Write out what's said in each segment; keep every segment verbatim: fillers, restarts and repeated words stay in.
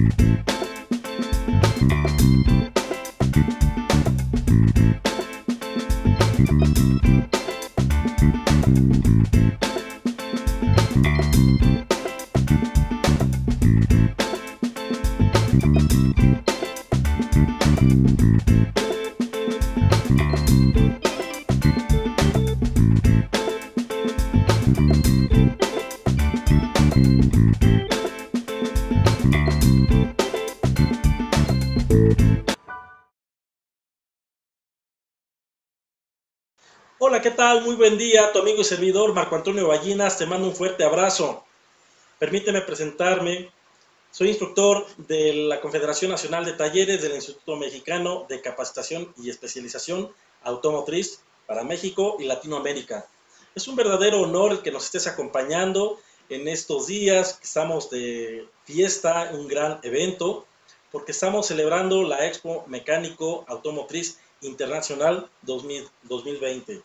Hola, ¿qué tal? Muy buen día, tu amigo y servidor Marco Antonio Ballinas, te mando un fuerte abrazo. Permíteme presentarme, soy instructor de la Confederación Nacional de Talleres del Instituto Mexicano de Capacitación y Especialización Automotriz para México y Latinoamérica. Es un verdadero honor el que nos estés acompañando en estos días que estamos de fiesta, un gran evento, porque estamos celebrando la Expo Mecánico Automotriz Internacional dos mil veinte.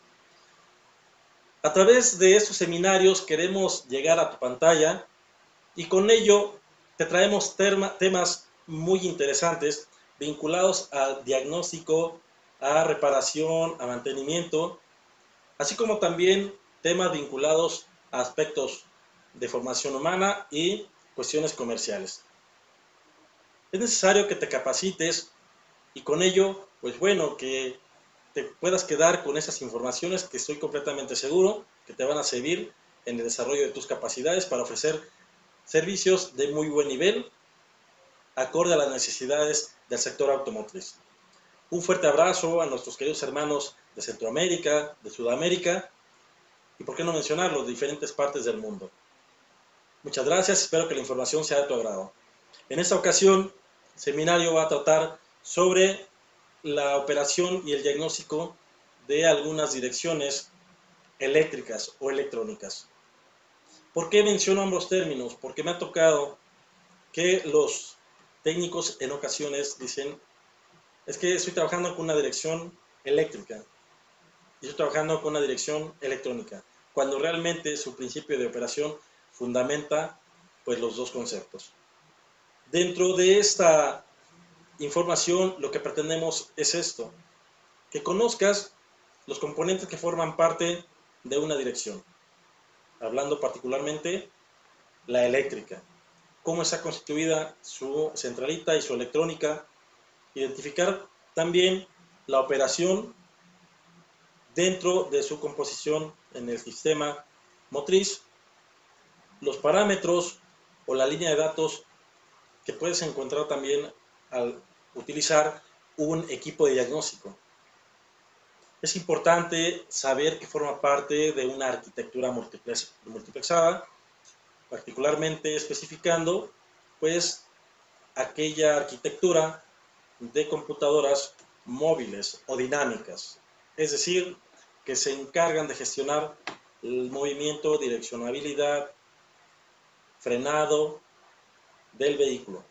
A través de estos seminarios queremos llegar a tu pantalla y con ello te traemos tema, temas muy interesantes vinculados al diagnóstico, a reparación, a mantenimiento, así como también temas vinculados a aspectos de formación humana y cuestiones comerciales. Es necesario que te capacites y con ello, pues bueno, que te puedas quedar con esas informaciones que estoy completamente seguro que te van a servir en el desarrollo de tus capacidades para ofrecer servicios de muy buen nivel, acorde a las necesidades del sector automotriz. Un fuerte abrazo a nuestros queridos hermanos de Centroamérica, de Sudamérica y, por qué no mencionarlo, de diferentes partes del mundo. Muchas gracias, espero que la información sea de tu agrado. En esta ocasión, el seminario va a tratar sobre la operación y el diagnóstico de algunas direcciones eléctricas o electrónicas. ¿Por qué menciono ambos términos? Porque me ha tocado que los técnicos en ocasiones dicen, es que estoy trabajando con una dirección eléctrica y estoy trabajando con una dirección electrónica, cuando realmente su principio de operación fundamenta pues los dos conceptos. Dentro de esta información lo que pretendemos es esto, que conozcas los componentes que forman parte de una dirección, hablando particularmente la eléctrica, cómo está constituida su centralita y su electrónica, identificar también la operación dentro de su composición en el sistema motriz, los parámetros o la línea de datos que puedes encontrar también al utilizar un equipo de diagnóstico. Es importante saber que forma parte de una arquitectura multiplex, multiplexada, particularmente especificando pues aquella arquitectura de computadoras móviles o dinámicas, es decir, que se encargan de gestionar el movimiento, direccionabilidad, frenado del vehículo.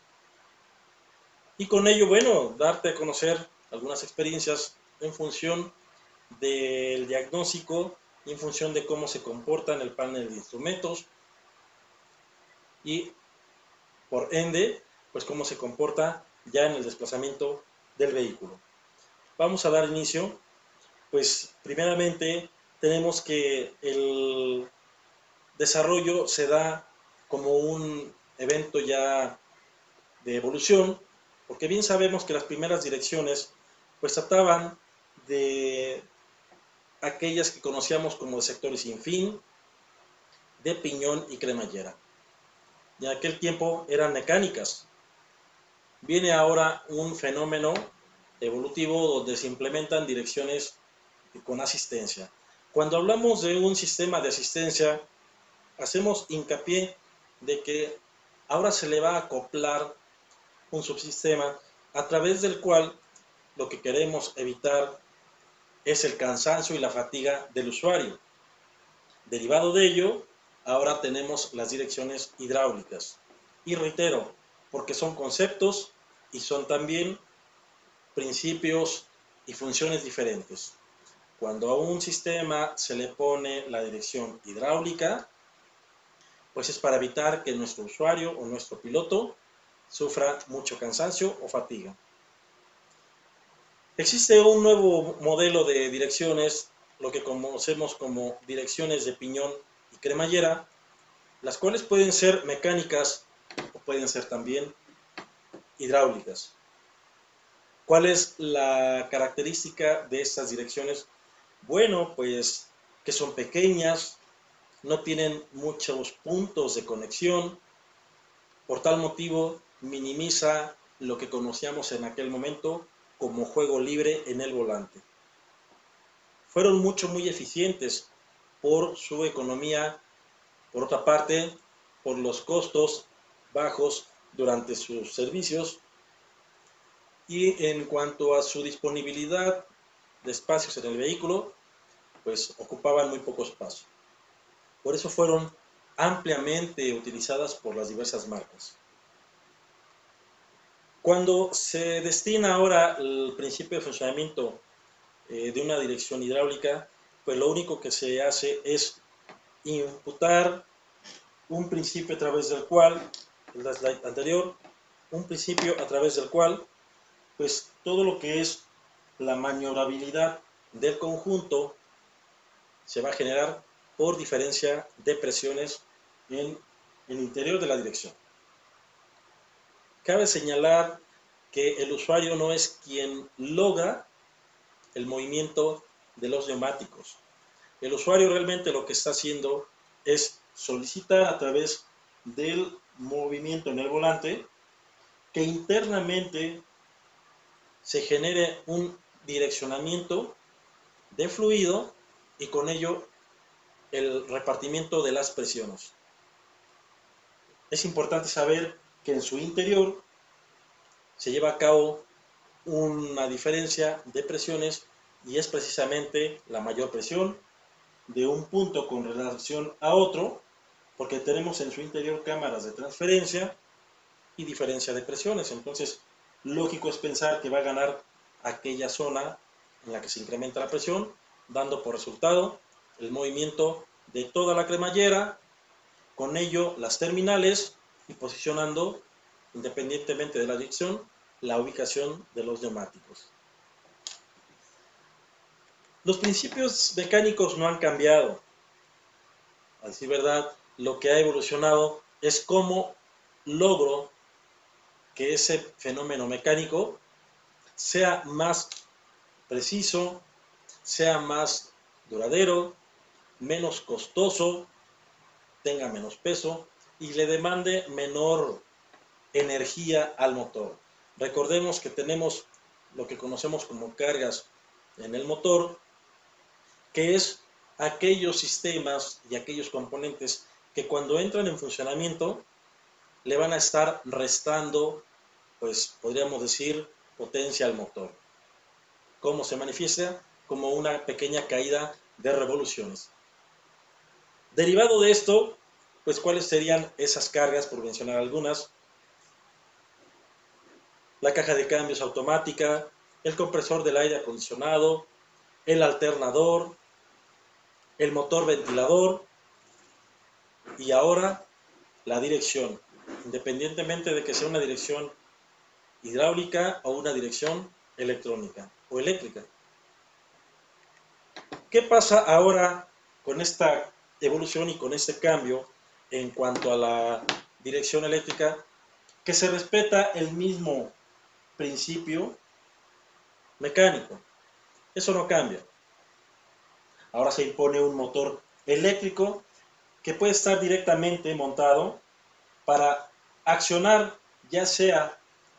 Y con ello, bueno, darte a conocer algunas experiencias en función del diagnóstico y en función de cómo se comporta en el panel de instrumentos y por ende, pues cómo se comporta ya en el desplazamiento del vehículo. Vamos a dar inicio, pues primeramente tenemos que el desarrollo se da como un evento ya de evolución, porque bien sabemos que las primeras direcciones pues trataban de aquellas que conocíamos como de sectores sin fin, de piñón y cremallera. Y en aquel tiempo eran mecánicas. Viene ahora un fenómeno evolutivo donde se implementan direcciones con asistencia. Cuando hablamos de un sistema de asistencia, hacemos hincapié de que ahora se le va a acoplar un subsistema a través del cual lo que queremos evitar es el cansancio y la fatiga del usuario. Derivado de ello, ahora tenemos las direcciones hidráulicas. Y reitero, porque son conceptos y son también principios y funciones diferentes. Cuando a un sistema se le pone la dirección hidráulica, pues es para evitar que nuestro usuario o nuestro piloto sufra mucho cansancio o fatiga. Existe un nuevo modelo de direcciones, lo que conocemos como direcciones de piñón y cremallera, las cuales pueden ser mecánicas o pueden ser también hidráulicas. ¿Cuál es la característica de estas direcciones? Bueno, pues que son pequeñas, no tienen muchos puntos de conexión, por tal motivo minimiza lo que conocíamos en aquel momento como juego libre en el volante. Fueron mucho, muy eficientes por su economía, por otra parte, por los costos bajos durante sus servicios y en cuanto a su disponibilidad de espacios en el vehículo, pues ocupaban muy poco espacio. Por eso fueron ampliamente utilizadas por las diversas marcas. Cuando se destina ahora el principio de funcionamiento eh, de una dirección hidráulica, pues lo único que se hace es imputar un principio a través del cual, en la slide anterior, un principio a través del cual, pues todo lo que es la maniobrabilidad del conjunto se va a generar por diferencia de presiones en el interior de la dirección. Cabe señalar que el usuario no es quien logra el movimiento de los neumáticos. El usuario realmente lo que está haciendo es solicitar a través del movimiento en el volante que internamente se genere un direccionamiento de fluido y con ello el repartimiento de las presiones. Es importante saber que en su interior se lleva a cabo una diferencia de presiones y es precisamente la mayor presión de un punto con relación a otro, porque tenemos en su interior cámaras de transferencia y diferencia de presiones. Entonces, lógico es pensar que va a ganar aquella zona en la que se incrementa la presión, dando por resultado el movimiento de toda la cremallera, con ello las terminales y posicionando, independientemente de la dirección, la ubicación de los neumáticos. Los principios mecánicos no han cambiado. A decir verdad, lo que ha evolucionado es cómo logro que ese fenómeno mecánico sea más preciso, sea más duradero, menos costoso, tenga menos peso y le demande menor energía al motor. Recordemos que tenemos lo que conocemos como cargas en el motor, que es aquellos sistemas y aquellos componentes que cuando entran en funcionamiento le van a estar restando, pues podríamos decir, potencia al motor. ¿Cómo se manifiesta? Como una pequeña caída de revoluciones. Derivado de esto, pues cuáles serían esas cargas, por mencionar algunas: la caja de cambios automática, el compresor del aire acondicionado, el alternador, el motor ventilador y ahora la dirección, independientemente de que sea una dirección hidráulica o una dirección electrónica o eléctrica. ¿Qué pasa ahora con esta evolución y con este cambio en cuanto a la dirección eléctrica? Que se respeta el mismo principio mecánico. Eso no cambia. Ahora se impone un motor eléctrico que puede estar directamente montado para accionar ya sea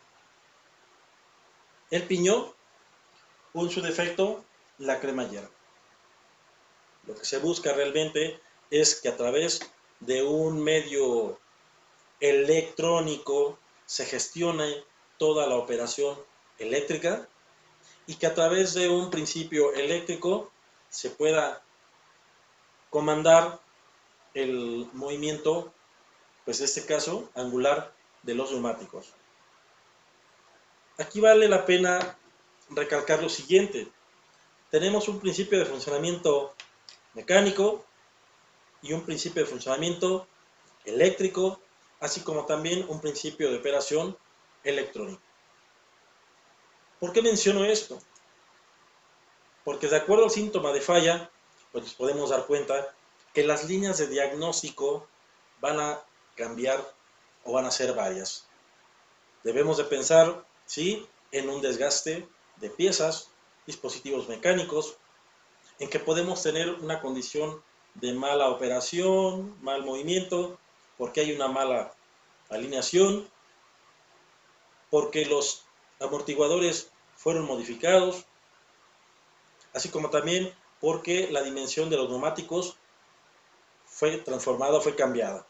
el piñón o en su defecto la cremallera. Lo que se busca realmente es que a través de un medio electrónico se gestione toda la operación eléctrica y que a través de un principio eléctrico se pueda comandar el movimiento, pues en este caso, angular de los neumáticos. Aquí vale la pena recalcar lo siguiente: tenemos un principio de funcionamiento mecánico y un principio de funcionamiento eléctrico, así como también un principio de operación electrónico. ¿Por qué menciono esto? Porque de acuerdo al síntoma de falla, pues nos podemos dar cuenta que las líneas de diagnóstico van a cambiar o van a ser varias. Debemos de pensar, sí, en un desgaste de piezas, dispositivos mecánicos, en que podemos tener una condición de mala operación, mal movimiento, porque hay una mala alineación, porque los amortiguadores fueron modificados, así como también porque la dimensión de los neumáticos fue transformada, fue cambiada.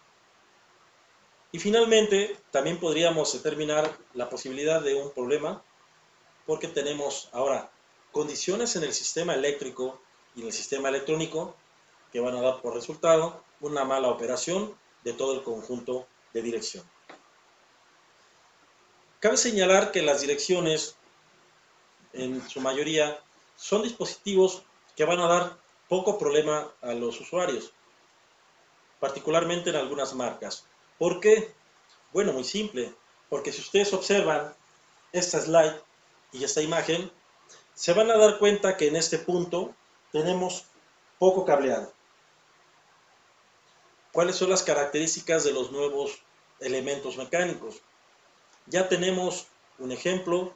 Y finalmente, también podríamos determinar la posibilidad de un problema, porque tenemos ahora condiciones en el sistema eléctrico y en el sistema electrónico que van a dar por resultado una mala operación de todo el conjunto de dirección. Cabe señalar que las direcciones, en su mayoría, son dispositivos que van a dar poco problema a los usuarios, particularmente en algunas marcas. ¿Por qué? Bueno, muy simple, porque si ustedes observan esta slide y esta imagen, se van a dar cuenta que en este punto tenemos poco cableado. ¿Cuáles son las características de los nuevos elementos mecánicos? Ya tenemos un ejemplo,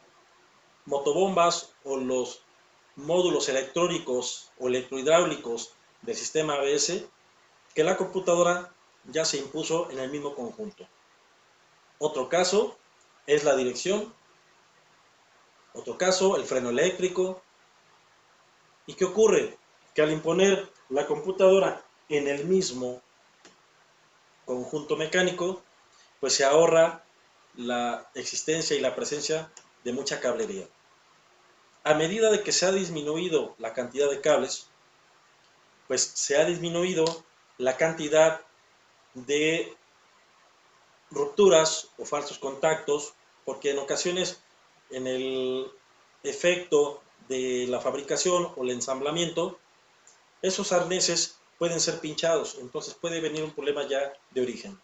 motobombas o los módulos electrónicos o electrohidráulicos del sistema A B S, que la computadora ya se impuso en el mismo conjunto. Otro caso es la dirección, otro caso el freno eléctrico. ¿Y qué ocurre? Que al imponer la computadora en el mismo conjunto mecánico, pues se ahorra la existencia y la presencia de mucha cablería. A medida de que se ha disminuido la cantidad de cables, pues se ha disminuido la cantidad de rupturas o falsos contactos, porque en ocasiones en el efecto de la fabricación o el ensamblamiento, esos arneses pueden ser pinchados, entonces puede venir un problema ya de origen.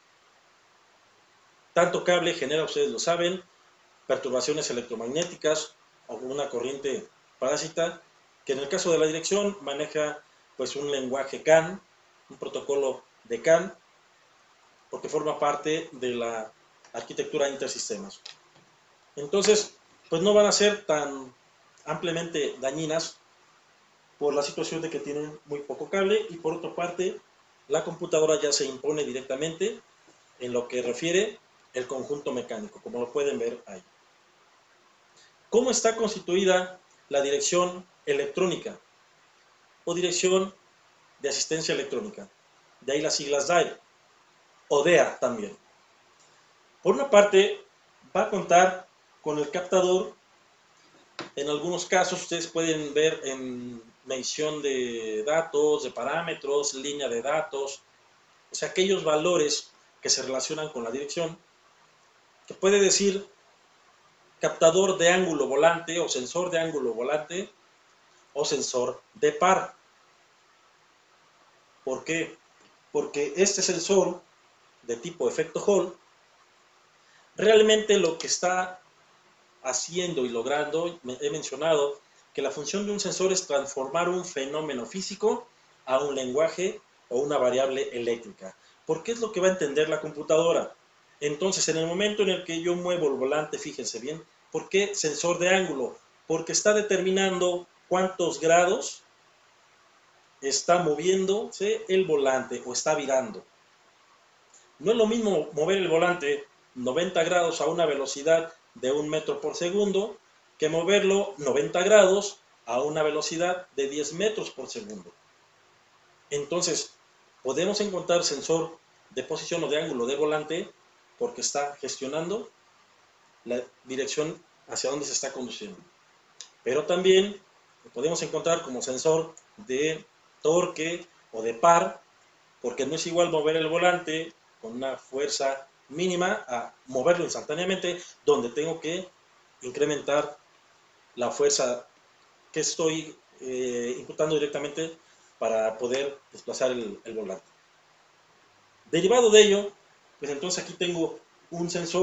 Tanto cable genera, ustedes lo saben, perturbaciones electromagnéticas o una corriente parásita, que en el caso de la dirección maneja pues un lenguaje C A N, un protocolo de C A N, porque forma parte de la arquitectura intersistemas. Entonces, pues no van a ser tan ampliamente dañinas por la situación de que tienen muy poco cable, y por otra parte, la computadora ya se impone directamente en lo que refiere el conjunto mecánico, como lo pueden ver ahí. ¿Cómo está constituida la dirección electrónica o dirección de asistencia electrónica? De ahí las siglas D A I o D E A también. Por una parte, va a contar con el captador. En algunos casos ustedes pueden ver en medición de datos, de parámetros, línea de datos, o sea, aquellos valores que se relacionan con la dirección, que puede decir captador de ángulo volante o sensor de ángulo volante o sensor de par. ¿Por qué? Porque este sensor de tipo efecto Hall realmente lo que está haciendo y logrando, he mencionado que la función de un sensor es transformar un fenómeno físico a un lenguaje o una variable eléctrica. ¿Por qué es lo que va a entender la computadora? Entonces, en el momento en el que yo muevo el volante, fíjense bien, ¿por qué sensor de ángulo? Porque está determinando cuántos grados está moviéndose el volante o está virando. No es lo mismo mover el volante noventa grados a una velocidad de un metro por segundo que moverlo noventa grados a una velocidad de diez metros por segundo. Entonces, podemos encontrar sensor de posición o de ángulo de volante porque está gestionando la dirección hacia donde se está conduciendo. Pero también lo podemos encontrar como sensor de torque o de par, porque no es igual mover el volante con una fuerza mínima a moverlo instantáneamente, donde tengo que incrementar la fuerza que estoy eh, imputando directamente para poder desplazar el, el volante. Derivado de ello, pues entonces aquí tengo un sensor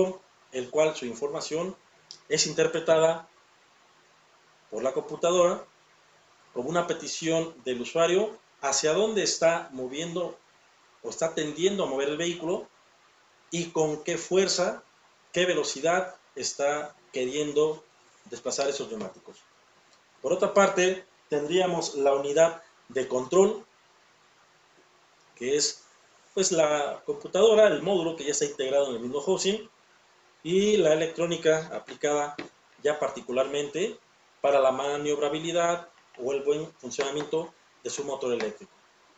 el cual su información es interpretada por la computadora como una petición del usuario hacia dónde está moviendo o está tendiendo a mover el vehículo y con qué fuerza, qué velocidad está queriendo desplazar esos neumáticos. Por otra parte, tendríamos la unidad de control, que es pues la computadora, el módulo que ya está integrado en el mismo housing, y la electrónica aplicada ya particularmente para la maniobrabilidad o el buen funcionamiento de su motor eléctrico.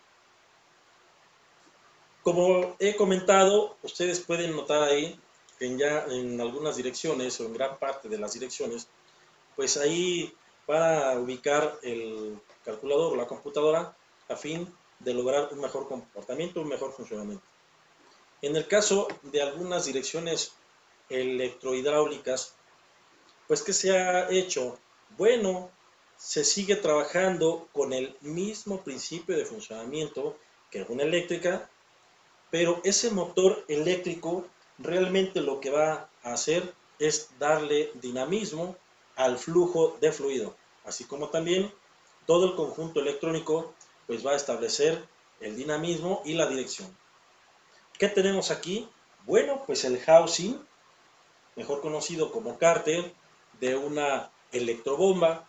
Como he comentado, ustedes pueden notar ahí que en ya en algunas direcciones o en gran parte de las direcciones, pues ahí va a ubicar el calculador o la computadora a fin de lograr un mejor comportamiento, un mejor funcionamiento. En el caso de algunas direcciones electrohidráulicas, pues ¿qué se ha hecho? Bueno, se sigue trabajando con el mismo principio de funcionamiento que una eléctrica, pero ese motor eléctrico realmente lo que va a hacer es darle dinamismo al flujo de fluido, así como también todo el conjunto electrónico pues va a establecer el dinamismo y la dirección. ¿Qué tenemos aquí? Bueno, pues el housing, mejor conocido como cárter, de una electrobomba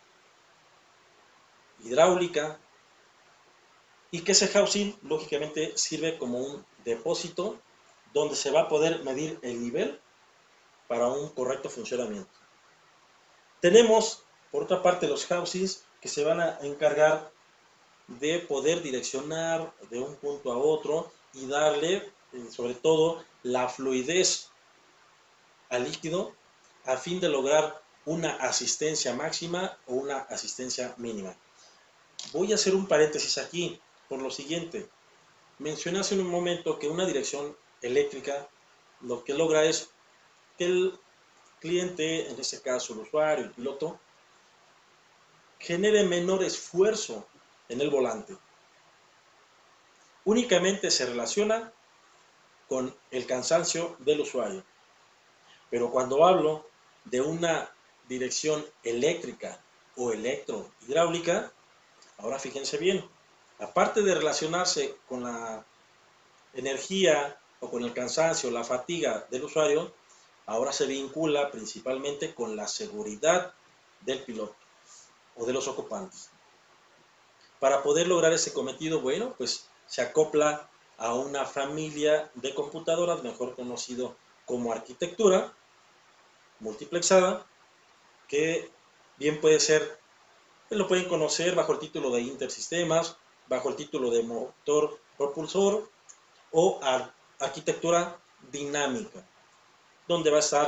hidráulica, y que ese housing lógicamente sirve como un depósito donde se va a poder medir el nivel para un correcto funcionamiento. Tenemos, por otra parte, los housings que se van a encargar de poder direccionar de un punto a otro y darle, sobre todo, la fluidez al líquido a fin de lograr una asistencia máxima o una asistencia mínima. Voy a hacer un paréntesis aquí por lo siguiente. Mencioné hace un momento que una dirección eléctrica lo que logra es que el cliente, en este caso el usuario, el piloto, genere menor esfuerzo en el volante. Únicamente se relaciona con el cansancio del usuario. Pero cuando hablo de una dirección eléctrica o electrohidráulica, ahora fíjense bien, aparte de relacionarse con la energía o con el cansancio, la fatiga del usuario, ahora se vincula principalmente con la seguridad del piloto o de los ocupantes. Para poder lograr ese cometido, bueno, pues se acopla a una familia de computadoras, mejor conocido como arquitectura multiplexada, que bien puede ser, lo pueden conocer bajo el título de intersistemas, bajo el título de motor propulsor o ar arquitectura dinámica, donde va a estar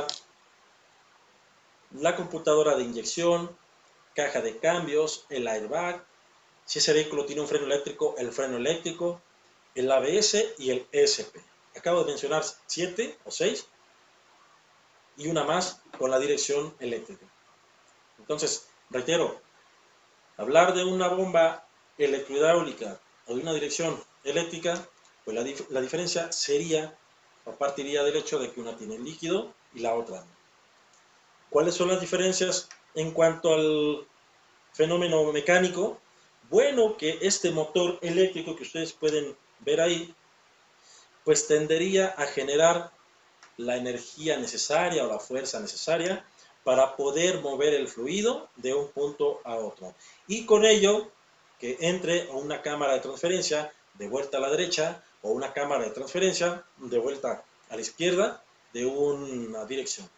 la computadora de inyección, caja de cambios, el airbag, si ese vehículo tiene un freno eléctrico, el freno eléctrico, el A B S y el E S P. Acabo de mencionar siete o seis y una más con la dirección eléctrica. Entonces, reitero, hablar de una bomba electrohidráulica o de una dirección eléctrica, pues la, dif la diferencia sería o partiría del hecho de que una tiene líquido y la otra no. ¿Cuáles son las diferencias en cuanto al fenómeno mecánico? Bueno, que este motor eléctrico que ustedes pueden ver ahí, pues tendería a generar la energía necesaria o la fuerza necesaria para poder mover el fluido de un punto a otro. Y con ello, que entre a una cámara de transferencia de vuelta a la derecha o una cámara de transferencia de vuelta a la izquierda de una dirección.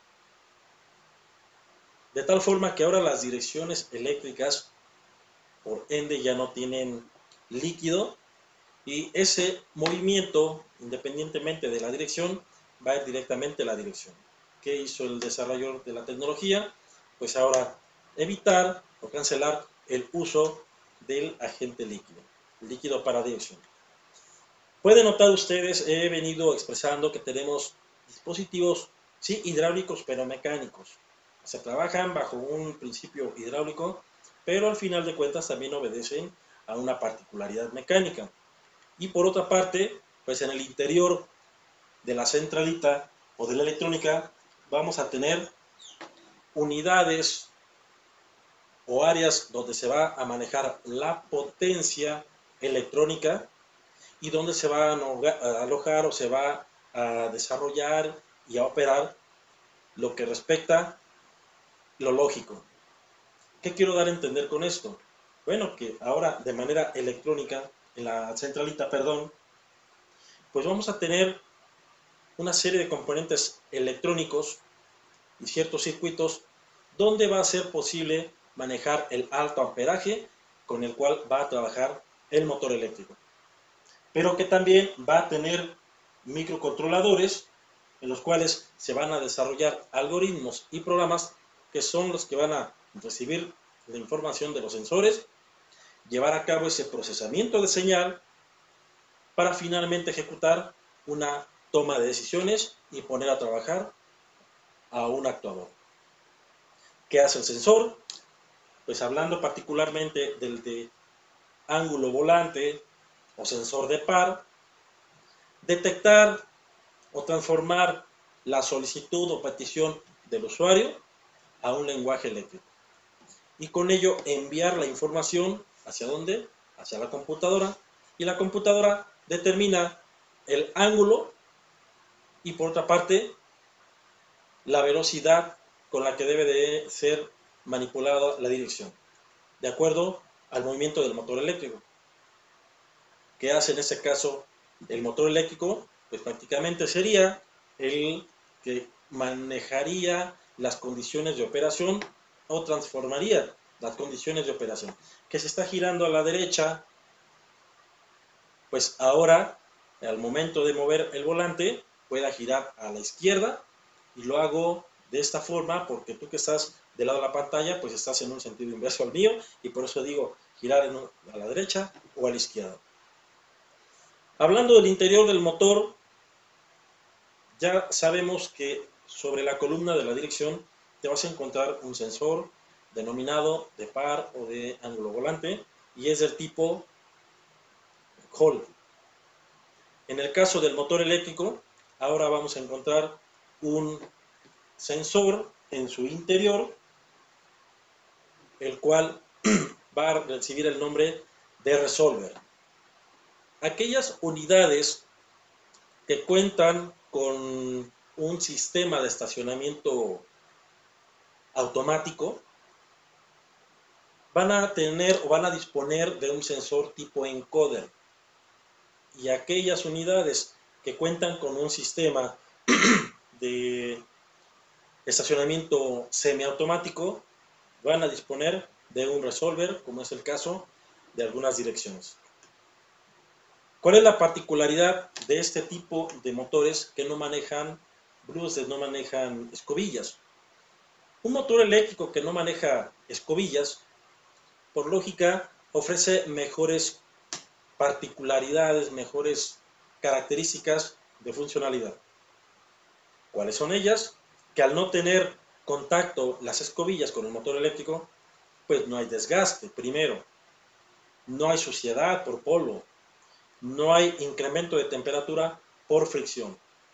De tal forma que ahora las direcciones eléctricas, por ende, ya no tienen líquido y ese movimiento, independientemente de la dirección, va a ir directamente a la dirección. ¿Qué hizo el desarrollador de la tecnología? Pues ahora evitar o cancelar el uso del agente líquido, líquido para dirección. Pueden notar ustedes, he venido expresando que tenemos dispositivos, sí, hidráulicos, pero mecánicos. Se trabajan bajo un principio hidráulico, pero al final de cuentas también obedecen a una particularidad mecánica. Y por otra parte, pues en el interior de la centralita o de la electrónica, vamos a tener unidades o áreas donde se va a manejar la potencia electrónica y donde se va a alojar o se va a desarrollar y a operar lo que respecta lo lógico. ¿Qué quiero dar a entender con esto? Bueno, que ahora de manera electrónica, en la centralita, perdón, pues vamos a tener una serie de componentes electrónicos y ciertos circuitos donde va a ser posible manejar el alto amperaje con el cual va a trabajar el motor eléctrico. Pero que también va a tener microcontroladores en los cuales se van a desarrollar algoritmos y programas que son los que van a recibir la información de los sensores, llevar a cabo ese procesamiento de señal para finalmente ejecutar una toma de decisiones y poner a trabajar a un actuador. ¿Qué hace el sensor? Pues hablando particularmente del de ángulo volante o sensor de par, detectar o transformar la solicitud o petición del usuario a un lenguaje eléctrico y con ello enviar la información hacia dónde, hacia la computadora, y la computadora determina el ángulo y por otra parte la velocidad con la que debe de ser manipulada la dirección, de acuerdo al movimiento del motor eléctrico. ¿Qué hace en este caso el motor eléctrico? Pues prácticamente sería el que manejaría las condiciones de operación o transformaría las condiciones de operación. Que se está girando a la derecha, pues ahora, al momento de mover el volante, pueda girar a la izquierda, y lo hago de esta forma porque tú que estás del lado de la pantalla, pues estás en un sentido inverso al mío, y por eso digo girar en un, a la derecha o a la izquierda. Hablando del interior del motor, ya sabemos que sobre la columna de la dirección te vas a encontrar un sensor denominado de par o de ángulo volante, y es del tipo Hall. En el caso del motor eléctrico, ahora vamos a encontrar un sensor en su interior, el cual va a recibir el nombre de resolver. Aquellas unidades que cuentan con un sistema de estacionamiento automático van a tener o van a disponer de un sensor tipo encoder, y aquellas unidades que cuentan con un sistema de estacionamiento semiautomático van a disponer de un resolver, como es el caso de algunas direcciones. ¿Cuál es la particularidad de este tipo de motores que no manejan bruces, no manejan escobillas? Un motor eléctrico que no maneja escobillas, por lógica, ofrece mejores particularidades, mejores características de funcionalidad. ¿Cuáles son ellas? Que al no tener contacto las escobillas con el motor eléctrico, pues no hay desgaste, primero. No hay suciedad por polvo. No hay incremento de temperatura por fricción.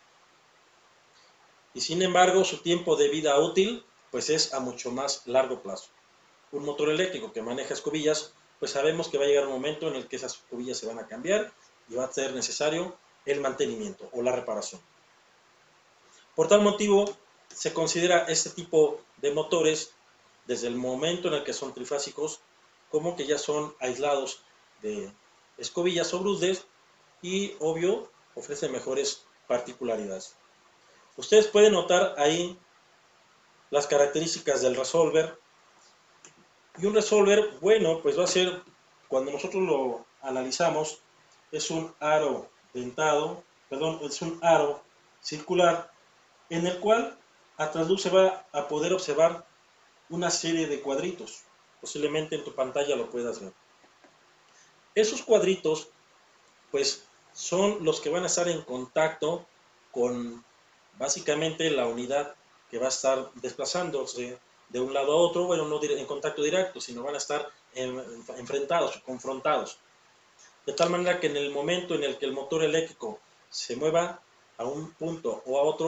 Y sin embargo, su tiempo de vida útil, pues es a mucho más largo plazo. Un motor eléctrico que maneja escobillas, pues sabemos que va a llegar un momento en el que esas escobillas se van a cambiar y va a ser necesario el mantenimiento o la reparación. Por tal motivo, se considera este tipo de motores, desde el momento en el que son trifásicos, como que ya son aislados de escobillas o bruces, y obvio, ofrece mejores particularidades. Ustedes pueden notar ahí las características del resolver. Y un resolver, bueno, pues va a ser, cuando nosotros lo analizamos, es un aro dentado, perdón, es un aro circular en el cual a trasluz se va a poder observar una serie de cuadritos. Posiblemente en tu pantalla lo puedas ver. Esos cuadritos, pues, son los que van a estar en contacto con, básicamente, la unidad que va a estar desplazándose de un lado a otro, bueno, no en contacto directo, sino van a estar en, enfrentados, confrontados. De tal manera que en el momento en el que el motor eléctrico se mueva a un punto o a otro,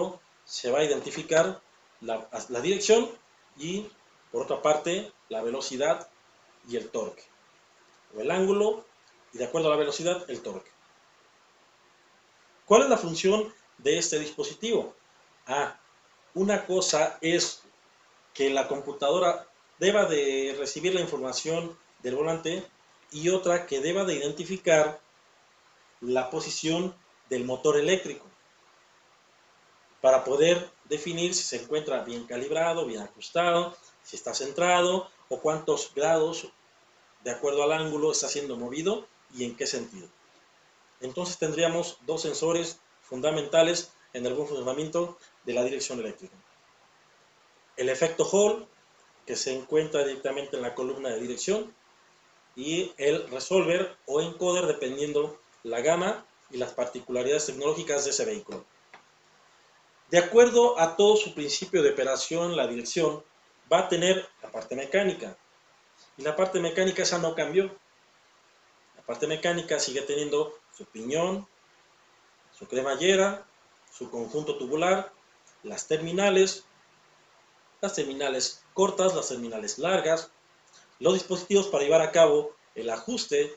se va a identificar la, la dirección y, por otra parte, la velocidad y el torque, o el ángulo, y de acuerdo a la velocidad, el torque. ¿Cuál es la función de este dispositivo? Ah, una cosa es que la computadora deba de recibir la información del volante y otra que deba de identificar la posición del motor eléctrico para poder definir si se encuentra bien calibrado, bien ajustado, si está centrado o cuántos grados de acuerdo al ángulo está siendo movido y en qué sentido. Entonces tendríamos dos sensores fundamentales en el buen funcionamiento de la dirección eléctrica. El efecto Hall, que se encuentra directamente en la columna de dirección, y el resolver o encoder, dependiendo la gama y las particularidades tecnológicas de ese vehículo. De acuerdo a todo su principio de operación, la dirección va a tener la parte mecánica, y la parte mecánica esa no cambió. La parte mecánica sigue teniendo su piñón, su cremallera, su conjunto tubular, las terminales, las terminales cortas, las terminales largas, los dispositivos para llevar a cabo el ajuste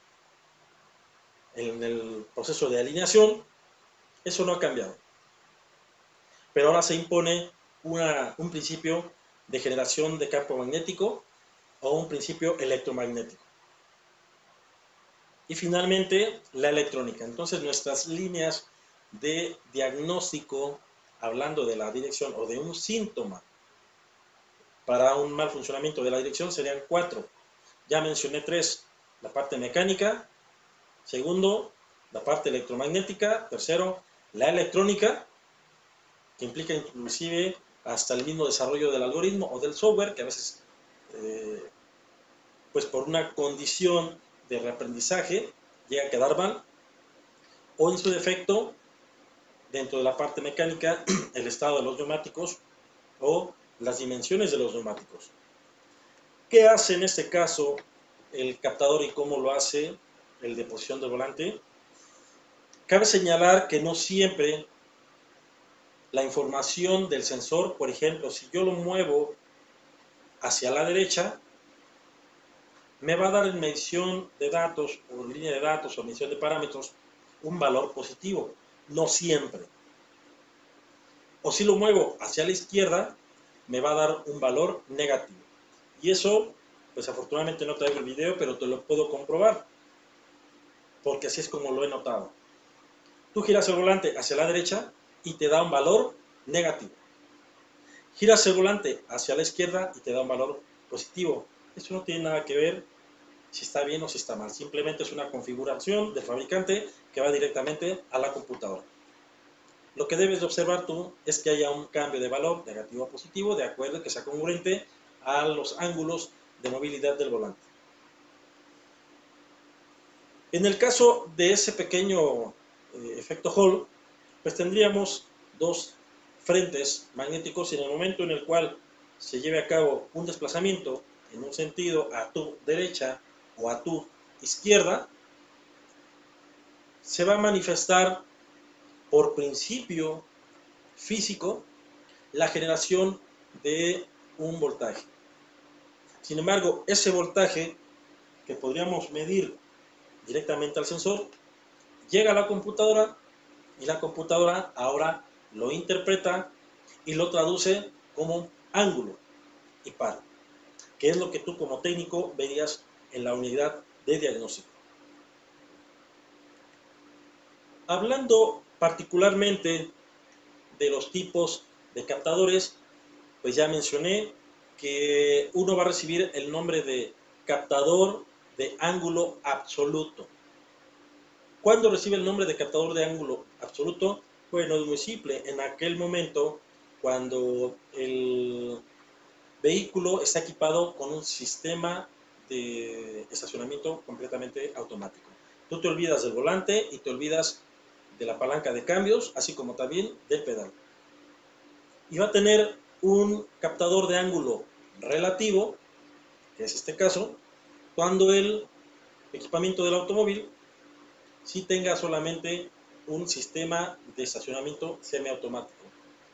en el proceso de alineación. Eso no ha cambiado. Pero ahora se impone una, un principio de generación de campo magnético o un principio electromagnético. Y finalmente, la electrónica. Entonces, nuestras líneas de diagnóstico, hablando de la dirección o de un síntoma para un mal funcionamiento de la dirección, serían cuatro. Ya mencioné tres: la parte mecánica, segundo, la parte electromagnética, tercero, la electrónica, que implica inclusive hasta el mismo desarrollo del algoritmo o del software, que a veces, eh, pues por una condición de reaprendizaje, llega a quedar mal, o en su defecto, dentro de la parte mecánica, el estado de los neumáticos o las dimensiones de los neumáticos. ¿Qué hace en este caso el captador y cómo lo hace el de posición del volante? Cabe señalar que no siempre la información del sensor, por ejemplo, si yo lo muevo hacia la derecha, me va a dar en medición de datos, o línea de datos, o medición de parámetros, un valor positivo. No siempre. O si lo muevo hacia la izquierda, me va a dar un valor negativo. Y eso, pues afortunadamente no traigo el video, pero te lo puedo comprobar, porque así es como lo he notado. Tú giras el volante hacia la derecha y te da un valor negativo. Giras el volante hacia la izquierda y te da un valor positivo. Esto no tiene nada que ver si está bien o si está mal. Simplemente es una configuración del fabricante que va directamente a la computadora. Lo que debes de observar tú es que haya un cambio de valor negativo a positivo, de acuerdo a que sea congruente a los ángulos de movilidad del volante. En el caso de ese pequeño eh, efecto Hall, pues tendríamos dos frentes magnéticos, y en el momento en el cual se lleve a cabo un desplazamiento en un sentido a tu derecha o a tu izquierda, se va a manifestar por principio físico la generación de un voltaje. Sin embargo, ese voltaje que podríamos medir directamente al sensor llega a la computadora, y la computadora ahora lo interpreta y lo traduce como ángulo y par, que es lo que tú como técnico verías en la unidad de diagnóstico. Hablando particularmente de los tipos de captadores, pues ya mencioné que uno va a recibir el nombre de captador de ángulo absoluto. ¿Cuándo recibe el nombre de captador de ángulo absoluto? Bueno, es muy simple. En aquel momento, cuando el vehículo está equipado con un sistema de estacionamiento completamente automático. Tú te olvidas del volante y te olvidas de la palanca de cambios, así como también del pedal. Y va a tener un captador de ángulo relativo, que es este caso, cuando el equipamiento del automóvil sí tenga solamente un sistema de estacionamiento semiautomático.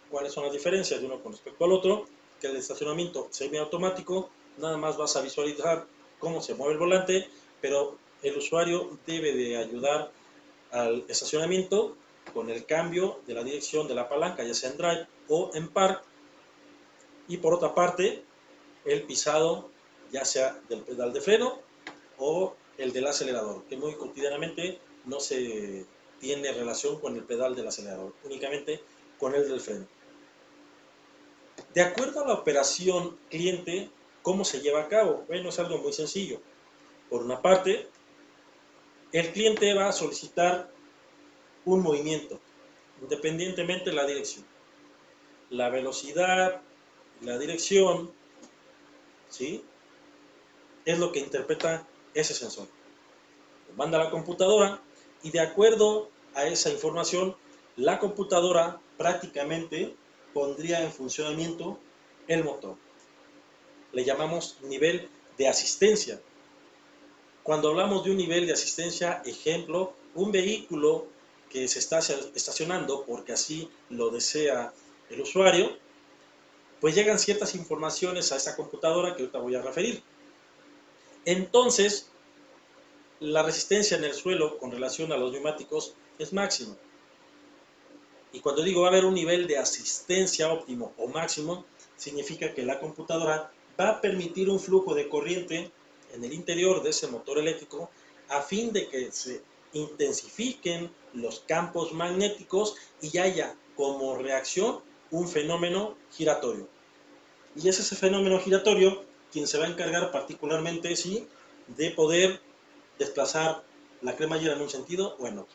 ¿Cuáles son las diferencias de uno con respecto al otro? Que el estacionamiento semiautomático, nada más vas a visualizar cómo se mueve el volante, pero el usuario debe de ayudar al estacionamiento con el cambio de la dirección de la palanca, ya sea en drive o en park, y por otra parte, el pisado, ya sea del pedal de freno o el del acelerador, que muy cotidianamente no se tiene relación con el pedal del acelerador, únicamente con el del freno. De acuerdo a la operación cliente, ¿cómo se lleva a cabo? Bueno, es algo muy sencillo. Por una parte, el cliente va a solicitar un movimiento, independientemente de la dirección. La velocidad, la dirección, ¿sí? Es lo que interpreta ese sensor. Lo manda a la computadora y de acuerdo a esa información, la computadora prácticamente pondría en funcionamiento el motor. Le llamamos nivel de asistencia. Cuando hablamos de un nivel de asistencia, ejemplo, un vehículo que se está estacionando porque así lo desea el usuario, pues llegan ciertas informaciones a esta computadora que ahorita voy a referir. Entonces, la resistencia en el suelo con relación a los neumáticos es máxima. Y cuando digo va a haber un nivel de asistencia óptimo o máximo, significa que la computadora va a permitir un flujo de corriente en el interior de ese motor eléctrico a fin de que se intensifiquen los campos magnéticos y haya como reacción un fenómeno giratorio. Y es ese fenómeno giratorio quien se va a encargar particularmente, sí, de poder desplazar la cremallera en un sentido o en otro.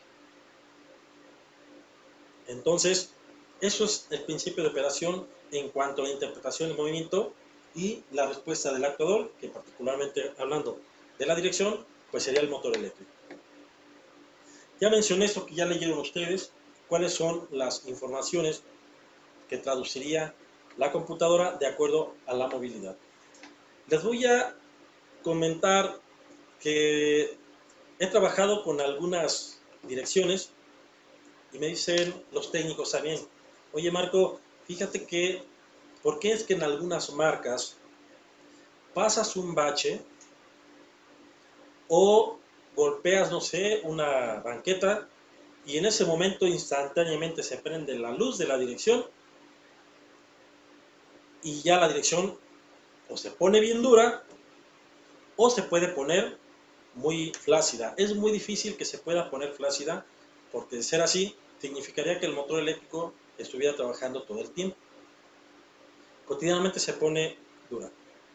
Entonces, eso es el principio de operación en cuanto a la interpretación del movimiento y la respuesta del actuador, que particularmente hablando de la dirección, pues sería el motor eléctrico. Ya mencioné esto que ya leyeron ustedes, cuáles son las informaciones que traduciría la computadora de acuerdo a la movilidad. Les voy a comentar que he trabajado con algunas direcciones y me dicen los técnicos también, oye Marco, fíjate que, ¿por qué es que en algunas marcas pasas un bache o golpeas, no sé, una banqueta y en ese momento instantáneamente se prende la luz de la dirección y ya la dirección o se pone bien dura o se puede poner muy flácida? Es muy difícil que se pueda poner flácida porque de ser así significaría que el motor eléctrico estuviera trabajando todo el tiempo. Cotidianamente se pone dura.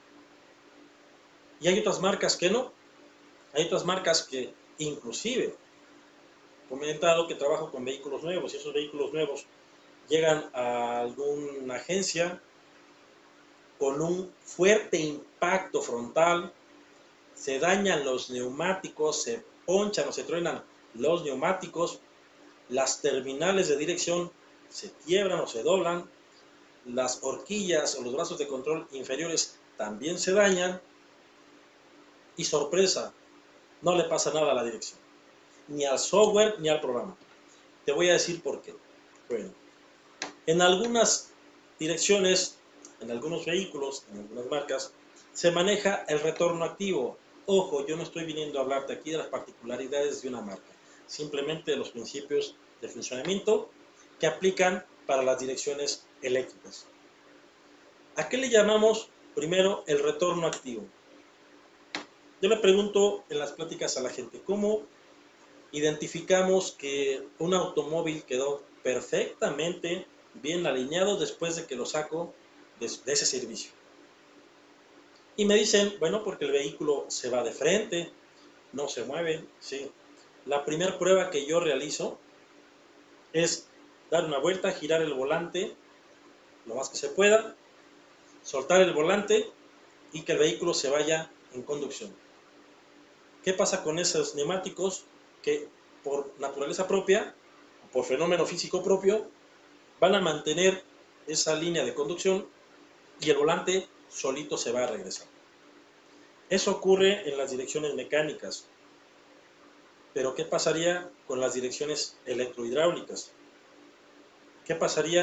Y hay otras marcas que no. Hay otras marcas que inclusive, comentado que trabajo con vehículos nuevos y esos vehículos nuevos llegan a alguna agencia con un fuerte impacto frontal, se dañan los neumáticos, se ponchan o se truenan los neumáticos, las terminales de dirección se quiebran o se doblan, las horquillas o los brazos de control inferiores también se dañan y sorpresa, no le pasa nada a la dirección, ni al software ni al programa. Te voy a decir por qué. Bueno, en algunas direcciones, en algunos vehículos, en algunas marcas, se maneja el retorno activo. Ojo, yo no estoy viniendo a hablarte aquí de las particularidades de una marca, simplemente de los principios de funcionamiento que aplican para las direcciones eléctricas. ¿A qué le llamamos primero el retorno activo? Yo le pregunto en las pláticas a la gente, ¿cómo identificamos que un automóvil quedó perfectamente bien alineado después de que lo saco de, de ese servicio? Y me dicen, bueno, porque el vehículo se va de frente, no se mueve, sí. La primera prueba que yo realizo es dar una vuelta, girar el volante lo más que se pueda, soltar el volante y que el vehículo se vaya en conducción. ¿Qué pasa con esos neumáticos que por naturaleza propia, por fenómeno físico propio, van a mantener esa línea de conducción y el volante solito se va a regresar? Eso ocurre en las direcciones mecánicas. Pero ¿qué pasaría con las direcciones electrohidráulicas? ¿Qué pasaría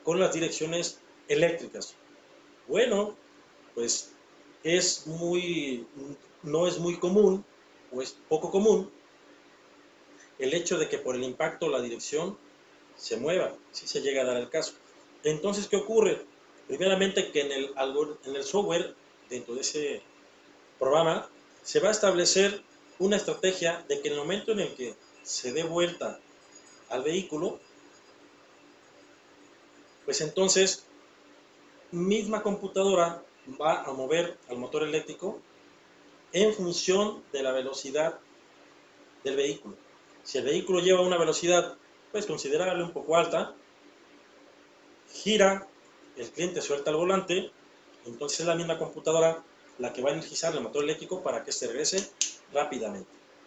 con las direcciones eléctricas. Bueno, pues es muy, no es muy común, o es poco común, el hecho de que por el impacto la dirección se mueva, si se llega a dar el caso. Entonces, ¿qué ocurre? Primeramente que en el, en el software, dentro de ese programa, se va a establecer una estrategia de que en el momento en el que se dé vuelta al vehículo, pues entonces misma computadora va a mover al motor eléctrico en función de la velocidad del vehículo. Si el vehículo lleva una velocidad pues considerable, un poco alta, gira, el cliente suelta el volante, entonces es la misma computadora la que va a energizar el motor eléctrico para que se regrese rápidamente.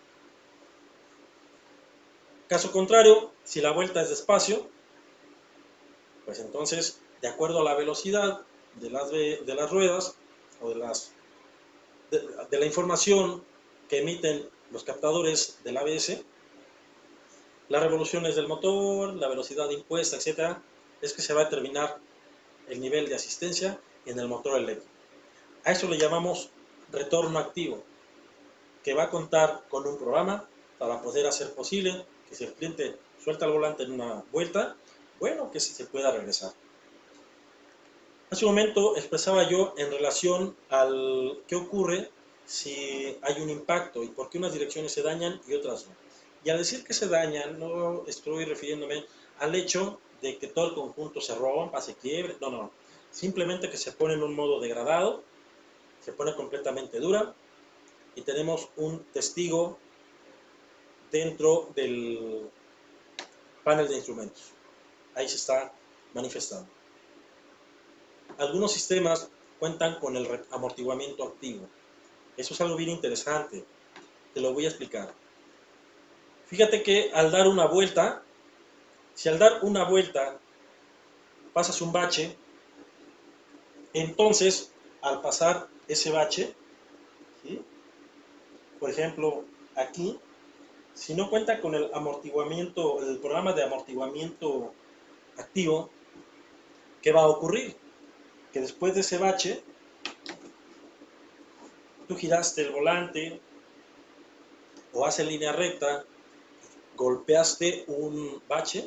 Caso contrario, si la vuelta es despacio, pues entonces, de acuerdo a la velocidad de las, de las ruedas o de, las, de, de la información que emiten los captadores del A B S, las revoluciones del motor, la velocidad impuesta, etcétera, es que se va a determinar el nivel de asistencia en el motor eléctrico. A eso le llamamos retorno activo, que va a contar con un programa para poder hacer posible que si el cliente suelta el volante en una vuelta, bueno, que se pueda regresar. Hace un momento expresaba yo en relación al qué ocurre si hay un impacto y por qué unas direcciones se dañan y otras no. Y al decir que se dañan, no estoy refiriéndome al hecho de que todo el conjunto se rompa, se quiebre, no, no. Simplemente que se pone en un modo degradado, se pone completamente dura y tenemos un testigo dentro del panel de instrumentos. Ahí se está manifestando. Algunos sistemas cuentan con el amortiguamiento activo. Eso es algo bien interesante. Te lo voy a explicar. Fíjate que al dar una vuelta, si al dar una vuelta pasas un bache, entonces al pasar ese bache, ¿sí? Por ejemplo, aquí, si no cuenta con el amortiguamiento, el programa de amortiguamiento activo, ¿qué va a ocurrir? Que después de ese bache, tú giraste el volante o vas en línea recta, golpeaste un bache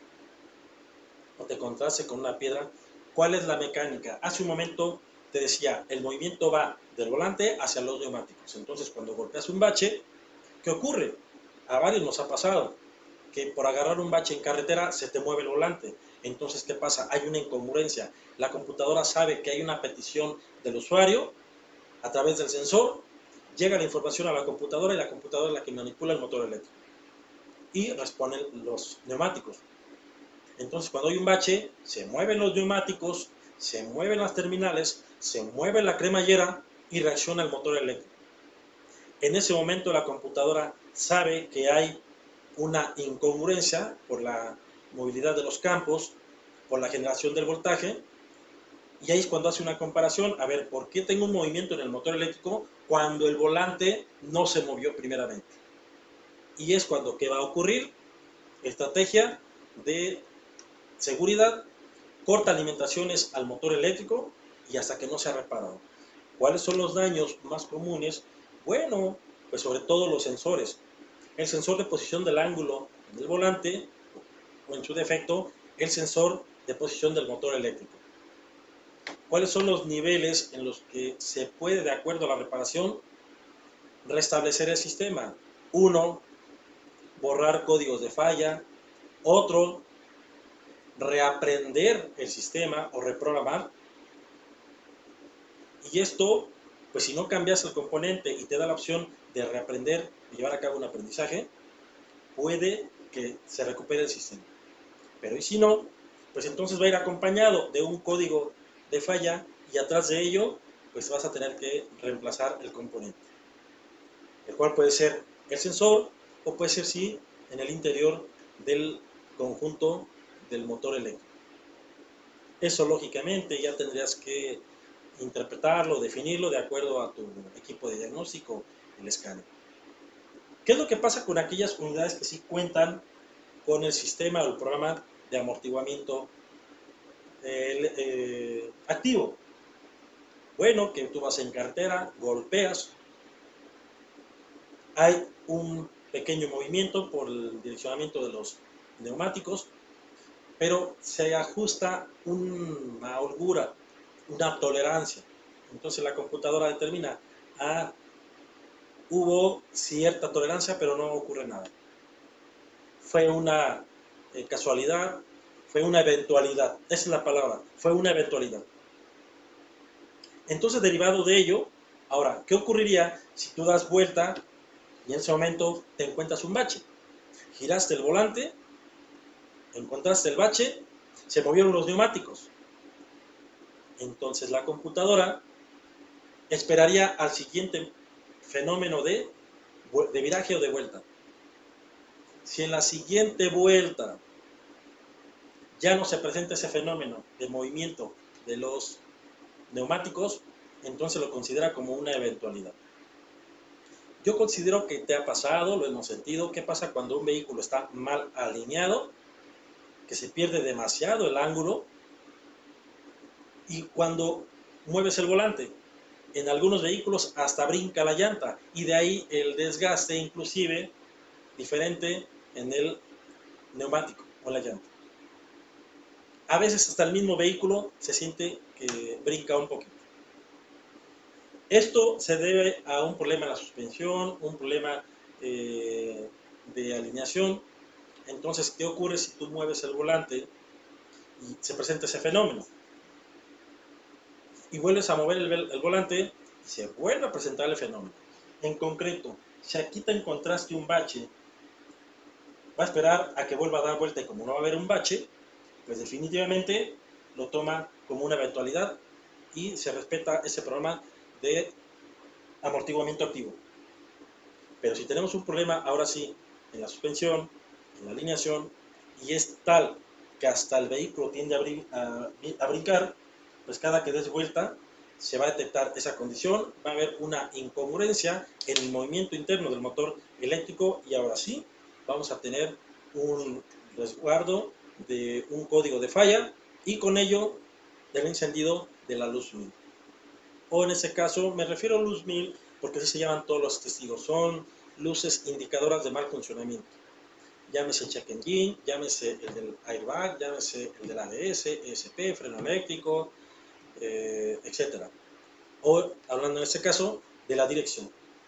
o te encontraste con una piedra. ¿Cuál es la mecánica? Hace un momento te decía, el movimiento va del volante hacia los neumáticos. Entonces, cuando golpeas un bache, ¿qué ocurre? A varios nos ha pasado que por agarrar un bache en carretera se te mueve el volante. Entonces, ¿qué pasa? Hay una incongruencia. La computadora sabe que hay una petición del usuario a través del sensor, llega la información a la computadora y la computadora es la que manipula el motor eléctrico y responden los neumáticos. Entonces, cuando hay un bache, se mueven los neumáticos, se mueven las terminales, se mueve la cremallera y reacciona el motor eléctrico. En ese momento la computadora sabe que hay una incongruencia por la movilidad de los campos, por la generación del voltaje, y ahí es cuando hace una comparación, a ver, ¿por qué tengo un movimiento en el motor eléctrico cuando el volante no se movió primeramente? Y es cuando, ¿qué va a ocurrir? Estrategia de seguridad, corta alimentaciones al motor eléctrico y hasta que no se ha reparado. ¿Cuáles son los daños más comunes? Bueno, pues sobre todo los sensores. El sensor de posición del ángulo del volante, o en su defecto, el sensor de posición del motor eléctrico. ¿Cuáles son los niveles en los que se puede, de acuerdo a la reparación, restablecer el sistema? Uno, borrar códigos de falla. Otro, reaprender el sistema o reprogramar. Y esto, pues si no cambias el componente y te da la opción de reaprender y llevar a cabo un aprendizaje, puede que se recupere el sistema. Pero y si no, pues entonces va a ir acompañado de un código de falla y atrás de ello, pues vas a tener que reemplazar el componente. El cual puede ser el sensor o puede ser, sí, en el interior del conjunto del motor eléctrico. Eso lógicamente ya tendrías que interpretarlo, definirlo de acuerdo a tu equipo de diagnóstico, el escáner. ¿Qué es lo que pasa con aquellas unidades que sí cuentan con el sistema o el programa de amortiguamiento eh, eh, activo. Bueno, que tú vas en carretera, golpeas, hay un pequeño movimiento por el direccionamiento de los neumáticos, pero se ajusta una holgura, una tolerancia. Entonces la computadora determina, ah, hubo cierta tolerancia, pero no ocurre nada. Fue una eh, casualidad, fue una eventualidad, esa es la palabra, fue una eventualidad. Entonces, derivado de ello, ahora, ¿qué ocurriría si tú das vuelta y en ese momento te encuentras un bache? Giraste el volante, encontraste el bache, se movieron los neumáticos. Entonces la computadora esperaría al siguiente fenómeno de, de viraje o de vuelta. Si en la siguiente vuelta ya no se presenta ese fenómeno de movimiento de los neumáticos, entonces lo considera como una eventualidad. Yo considero que te ha pasado, lo hemos sentido. ¿Qué pasa cuando un vehículo está mal alineado? Que se pierde demasiado el ángulo. Y cuando mueves el volante, en algunos vehículos hasta brinca la llanta. Y de ahí el desgaste inclusive diferente en el neumático o en la llanta. A veces hasta el mismo vehículo se siente que brinca un poquito. Esto se debe a un problema en la suspensión, un problema eh, de alineación. Entonces, ¿qué ocurre si tú mueves el volante y se presenta ese fenómeno? Y vuelves a mover el, el volante y se vuelve a presentar el fenómeno. En concreto, si aquí te encontraste un bache, va a esperar a que vuelva a dar vuelta y como no va a haber un bache, pues definitivamente lo toma como una eventualidad y se respeta ese programa de amortiguamiento activo. Pero si tenemos un problema, ahora sí, en la suspensión, en la alineación, y es tal que hasta el vehículo tiende a, brin a, a brincar, pues cada que des vuelta se va a detectar esa condición, va a haber una incongruencia en el movimiento interno del motor eléctrico y ahora sí vamos a tener un resguardo de un código de falla y con ello del encendido de la luz mil. O en ese caso me refiero a luz mil porque así se llaman todos los testigos, son luces indicadoras de mal funcionamiento. Llámese check engine, llámese el del airbag, llámese el del A B S, E S P, freno eléctrico, eh, etcétera. O, hablando en este caso, de la dirección.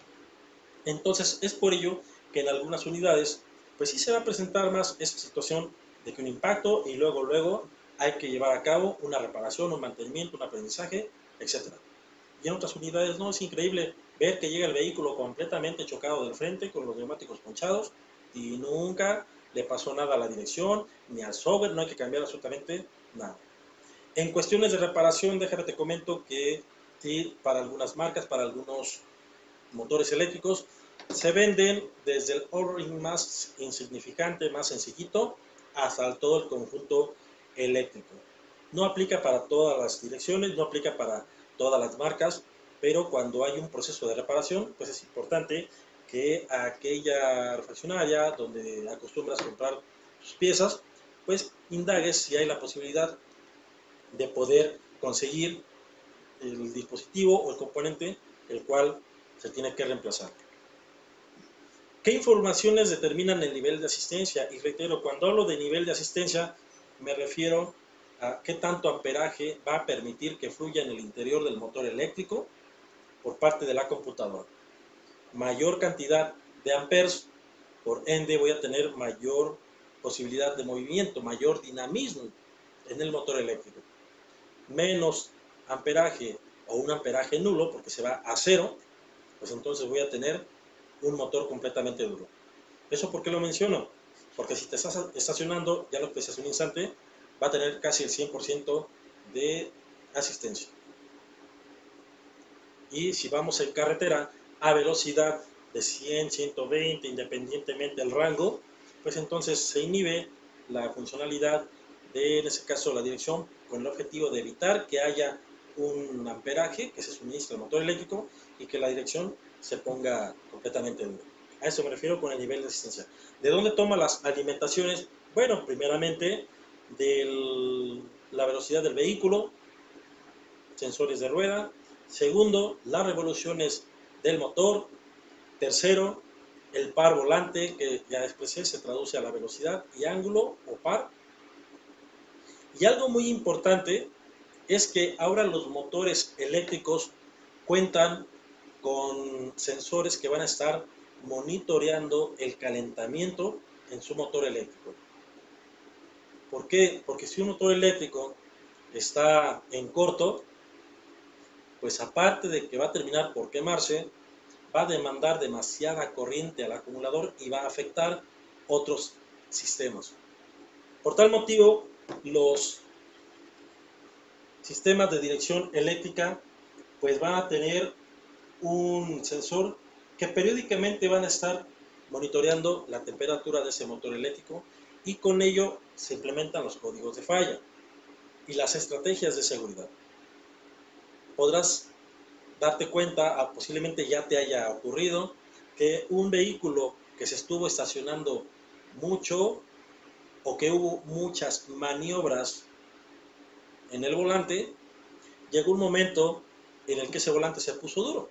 Entonces, es por ello que en algunas unidades, pues sí se va a presentar más esa situación de que un impacto y luego, luego hay que llevar a cabo una reparación, un mantenimiento, un aprendizaje, etcétera. Y en otras unidades no, es increíble ver que llega el vehículo completamente chocado del frente con los neumáticos ponchados y nunca le pasó nada a la dirección ni al software, no hay que cambiar absolutamente nada. En cuestiones de reparación, déjame te comento que sí, para algunas marcas, para algunos motores eléctricos, se venden desde el O-ring más insignificante, más sencillito, hasta todo el conjunto eléctrico. No aplica para todas las direcciones, no aplica para todas las marcas, pero cuando hay un proceso de reparación, pues es importante que aquella refaccionaria donde acostumbras comprar tus piezas, pues indagues si hay la posibilidad de poder conseguir el dispositivo o el componente el cual se tiene que reemplazar. ¿Qué informaciones determinan el nivel de asistencia? Y reitero, cuando hablo de nivel de asistencia, me refiero a qué tanto amperaje va a permitir que fluya en el interior del motor eléctrico por parte de la computadora. Mayor cantidad de amperes, por ende voy a tener mayor posibilidad de movimiento, mayor dinamismo en el motor eléctrico. Menos amperaje o un amperaje nulo, porque se va a cero, pues entonces voy a tener un motor completamente duro. ¿Eso por qué lo menciono? Porque si te estás estacionando, ya lo que hace un instante, va a tener casi el cien por ciento de asistencia. Y si vamos en carretera a velocidad de cien, ciento veinte, independientemente del rango, pues entonces se inhibe la funcionalidad de, en ese caso, la dirección, con el objetivo de evitar que haya un amperaje que se suministra al motor eléctrico y que la dirección se ponga completamente dura. A eso me refiero con el nivel de asistencia. ¿De dónde toma las alimentaciones? Bueno, primeramente del la velocidad del vehículo, sensores de rueda. Segundo, las revoluciones del motor. Tercero, el par volante, que ya expresé, se traduce a la velocidad y ángulo o par. Y algo muy importante es que ahora los motores eléctricos cuentan con sensores que van a estar monitoreando el calentamiento en su motor eléctrico. ¿Por qué? Porque si un motor eléctrico está en corto, pues aparte de que va a terminar por quemarse, va a demandar demasiada corriente al acumulador y va a afectar otros sistemas. Por tal motivo, los sistemas de dirección eléctrica pues van a tener un sensor que periódicamente van a estar monitoreando la temperatura de ese motor eléctrico y con ello se implementan los códigos de falla y las estrategias de seguridad. Podrás darte cuenta, posiblemente ya te haya ocurrido, que un vehículo que se estuvo estacionando mucho o que hubo muchas maniobras en el volante, llegó un momento en el que ese volante se puso duro.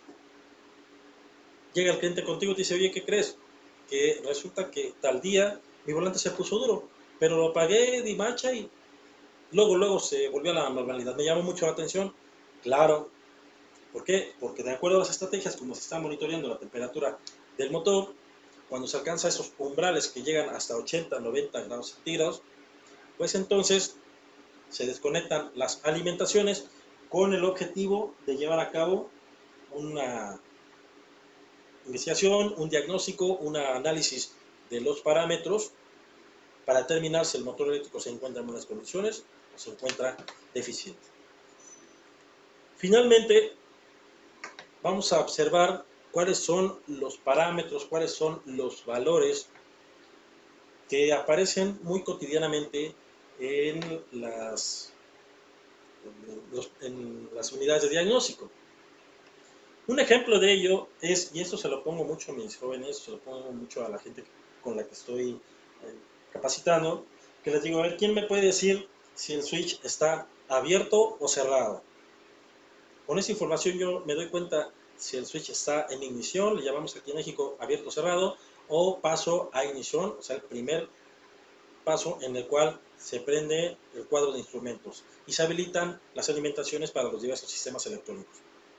Llega el cliente contigo y te dice, oye, ¿qué crees? Que resulta que tal día mi volante se puso duro, pero lo apagué, di marcha y luego, luego se volvió a la normalidad. Me llamó mucho la atención. Claro. ¿Por qué? Porque de acuerdo a las estrategias, como se está monitoreando la temperatura del motor, cuando se alcanza esos umbrales que llegan hasta ochenta, noventa grados centígrados, pues entonces se desconectan las alimentaciones con el objetivo de llevar a cabo una investigación, un diagnóstico, un análisis de los parámetros para determinar si el motor eléctrico se encuentra en buenas condiciones o se encuentra deficiente. Finalmente, vamos a observar cuáles son los parámetros, cuáles son los valores que aparecen muy cotidianamente en las, en los, en las unidades de diagnóstico. Un ejemplo de ello es, y esto se lo pongo mucho a mis jóvenes, se lo pongo mucho a la gente con la que estoy eh, capacitando, que les digo, a ver, ¿quién me puede decir si el switch está abierto o cerrado? Con esa información yo me doy cuenta si el switch está en ignición, le llamamos aquí en México abierto o cerrado, o paso a ignición, o sea, el primer paso en el cual se prende el cuadro de instrumentos y se habilitan las alimentaciones para los diversos sistemas electrónicos.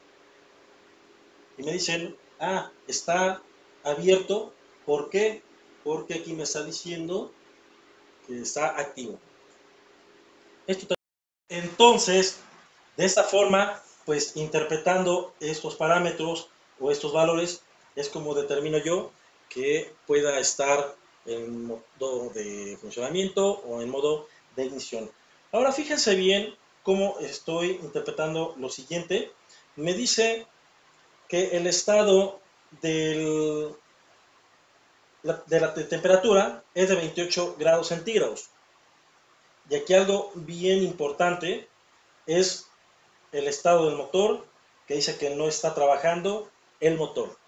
Y me dicen, ah, está abierto, ¿por qué? Porque aquí me está diciendo que está activo. Esto Entonces, de esta forma, pues interpretando estos parámetros o estos valores, es como determino yo que pueda estar en modo de funcionamiento o en modo de ignición. Ahora fíjense bien cómo estoy interpretando lo siguiente. Me dice que el estado del, de la temperatura es de veintiocho grados centígrados. Y aquí algo bien importante es el estado del motor, que dice que no está trabajando el motor.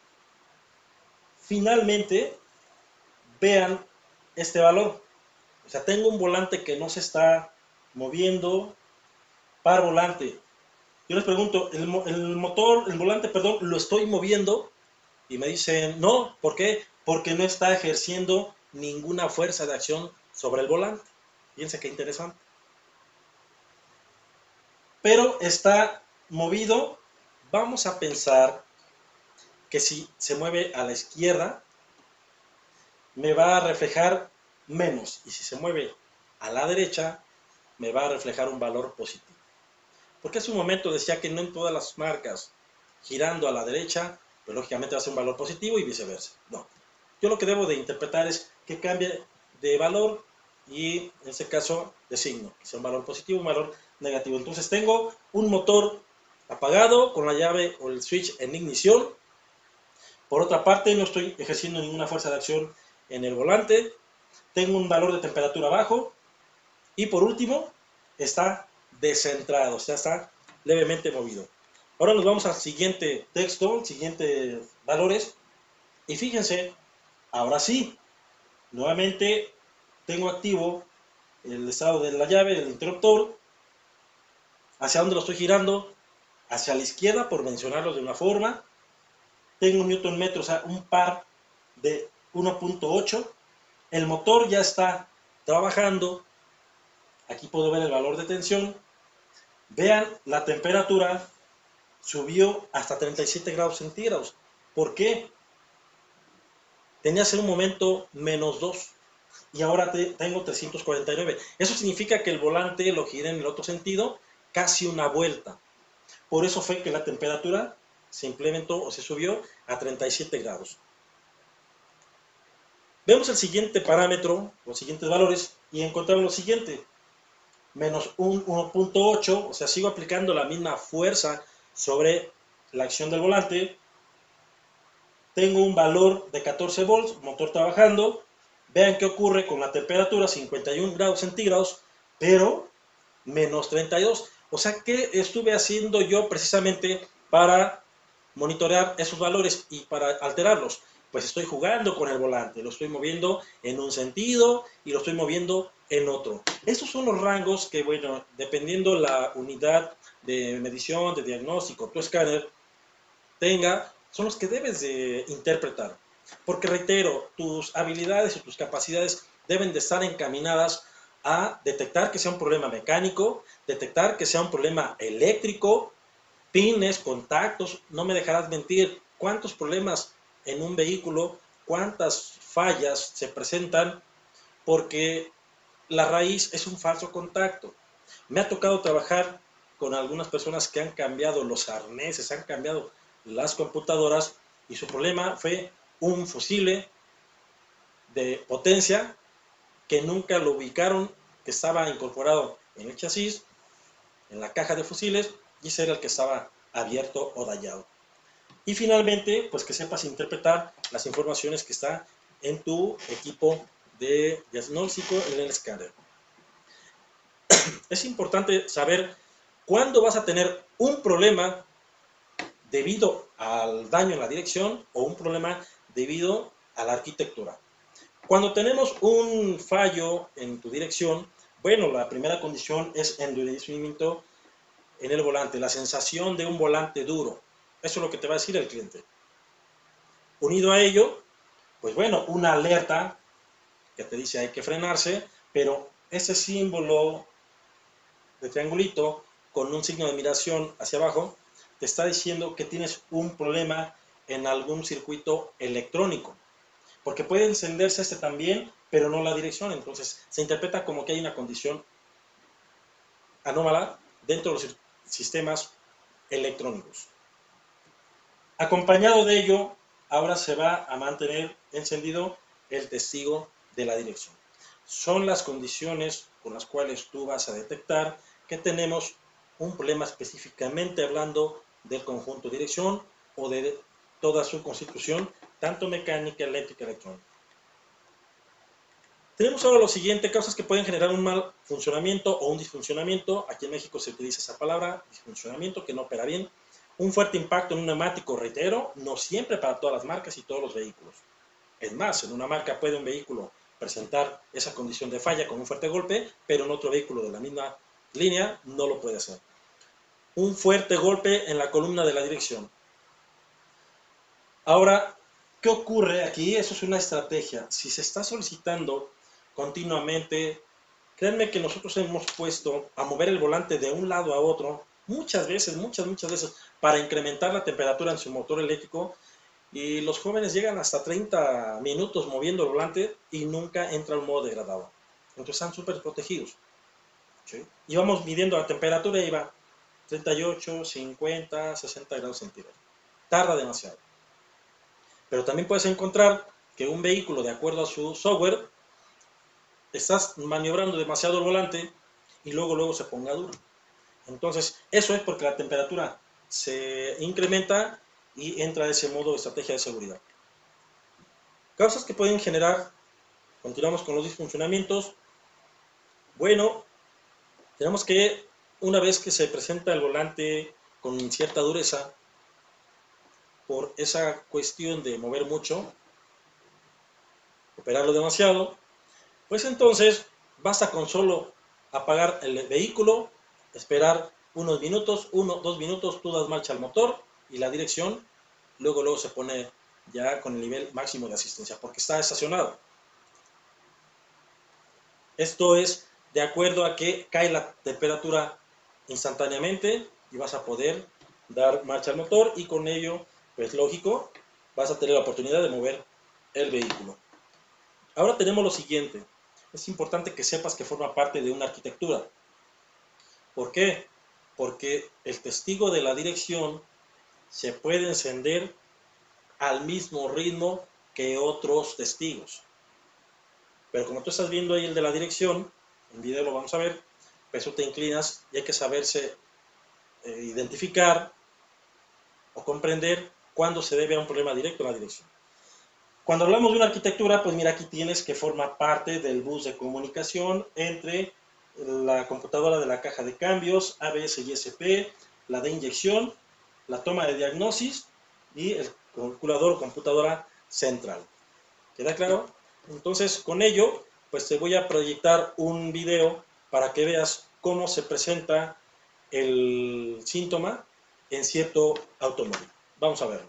Finalmente, vean este valor. O sea, tengo un volante que no se está moviendo, par volante. Yo les pregunto, ¿el, el motor, el volante, perdón, lo estoy moviendo? Y me dicen, no, ¿por qué? Porque no está ejerciendo ninguna fuerza de acción sobre el volante. Fíjense qué interesante. Pero está movido. Vamos a pensar que si se mueve a la izquierda, me va a reflejar menos. Y si se mueve a la derecha, me va a reflejar un valor positivo. Porque hace un momento decía que no en todas las marcas, girando a la derecha, pero lógicamente va a ser un valor positivo y viceversa. No. Yo lo que debo de interpretar es que cambie de valor y en este caso de signo, que sea un valor positivo, un valor negativo. Entonces tengo un motor apagado con la llave o el switch en ignición. Por otra parte, no estoy ejerciendo ninguna fuerza de acción en el volante. Tengo un valor de temperatura bajo. Y por último, está descentrado, o sea, está levemente movido. Ahora nos vamos al siguiente texto, siguientes valores. Y fíjense, ahora sí, nuevamente tengo activo el estado de la llave, del interruptor, hacia dónde lo estoy girando, hacia la izquierda, por mencionarlo de una forma. Tengo un newton metro, o sea, un par de uno punto ocho. El motor ya está trabajando. Aquí puedo ver el valor de tensión. Vean, la temperatura subió hasta treinta y siete grados centígrados. ¿Por qué? Tenía hace un momento menos dos y ahora te, tengo trescientos cuarenta y nueve. Eso significa que el volante lo giré en el otro sentido casi una vuelta. Por eso fue que la temperatura se implementó o se subió a treinta y siete grados. Vemos el siguiente parámetro, los siguientes valores, y encontramos lo siguiente. Menos un uno punto ocho, o sea, sigo aplicando la misma fuerza sobre la acción del volante. Tengo un valor de catorce volts, motor trabajando. Vean qué ocurre con la temperatura, cincuenta y un grados centígrados, pero menos treinta y dos. O sea, ¿qué estuve haciendo yo precisamente para monitorear esos valores y para alterarlos? Pues estoy jugando con el volante, lo estoy moviendo en un sentido y lo estoy moviendo en otro. Estos son los rangos que, bueno, dependiendo la unidad de medición, de diagnóstico, tu escáner tenga, son los que debes de interpretar. Porque reitero, tus habilidades y tus capacidades deben de estar encaminadas a detectar que sea un problema mecánico, detectar que sea un problema eléctrico, pines, contactos. No me dejarás mentir, cuántos problemas en un vehículo, cuántas fallas se presentan porque la raíz es un falso contacto. Me ha tocado trabajar con algunas personas que han cambiado los arneses, han cambiado las computadoras y su problema fue un fusible de potencia que nunca lo ubicaron, que estaba incorporado en el chasis, en la caja de fusiles, y ese era el que estaba abierto o dañado. Y finalmente, pues que sepas interpretar las informaciones que está en tu equipo de diagnóstico en el escáner. Es importante saber cuándo vas a tener un problema debido al daño en la dirección o un problema debido a la arquitectura. Cuando tenemos un fallo en tu dirección, bueno, la primera condición es endurecimiento en el volante, la sensación de un volante duro. Eso es lo que te va a decir el cliente. Unido a ello, pues bueno, una alerta que te dice hay que frenarse, pero ese símbolo de triangulito con un signo de admiración hacia abajo te está diciendo que tienes un problema en algún circuito electrónico, porque puede encenderse este también, pero no la dirección. Entonces se interpreta como que hay una condición anómala dentro de los sistemas electrónicos. Acompañado de ello, ahora se va a mantener encendido el testigo de la dirección. Son las condiciones con las cuales tú vas a detectar que tenemos un problema específicamente hablando del conjunto de dirección o de toda su constitución, tanto mecánica, eléctrica, electrónica. Tenemos ahora lo siguiente, causas que pueden generar un mal funcionamiento o un disfuncionamiento. Aquí en México se utiliza esa palabra, disfuncionamiento, que no opera bien. Un fuerte impacto en un neumático, reitero, no siempre para todas las marcas y todos los vehículos. Es más, en una marca puede un vehículo presentar esa condición de falla con un fuerte golpe, pero en otro vehículo de la misma línea no lo puede hacer. Un fuerte golpe en la columna de la dirección. Ahora, ¿qué ocurre aquí? Eso es una estrategia. Si se está solicitando continuamente, créanme que nosotros hemos puesto a mover el volante de un lado a otro muchas veces, muchas, muchas veces, para incrementar la temperatura en su motor eléctrico, y los jóvenes llegan hasta treinta minutos moviendo el volante y nunca entra al modo degradado. Entonces están súper protegidos. ¿Sí? Y vamos midiendo la temperatura y va treinta y ocho, cincuenta, sesenta grados centígrados. Tarda demasiado. Pero también puedes encontrar que un vehículo, de acuerdo a su software, estás maniobrando demasiado el volante y luego, luego se ponga duro. Entonces, eso es porque la temperatura se incrementa y entra ese modo de estrategia de seguridad. Causas que pueden generar, continuamos con los disfuncionamientos. Bueno, tenemos que, una vez que se presenta el volante con cierta dureza, por esa cuestión de mover mucho, operarlo demasiado, pues entonces Basta con solo apagar el vehículo, esperar unos minutos, uno, dos minutos, tú das marcha al motor y la dirección, luego, luego se pone ya con el nivel máximo de asistencia, porque está estacionado. Esto es de acuerdo a que cae la temperatura instantáneamente y vas a poder dar marcha al motor y con ello, pues lógico, vas a tener la oportunidad de mover el vehículo. Ahora tenemos lo siguiente. Es importante que sepas que forma parte de una arquitectura. ¿Por qué? Porque el testigo de la dirección se puede encender al mismo ritmo que otros testigos. Pero como tú estás viendo ahí el de la dirección, en video lo vamos a ver, pues tú te inclinas y hay que saberse eh, identificar o comprender cuándo se debe a un problema directo en la dirección. Cuando hablamos de una arquitectura, pues mira, aquí tienes que forma parte del bus de comunicación entre la computadora de la caja de cambios, A B S y S P, la de inyección, la toma de diagnosis y el calculador o computadora central. ¿Queda claro? Entonces, con ello, pues te voy a proyectar un video para que veas cómo se presenta el síntoma en cierto automóvil. Vamos a verlo.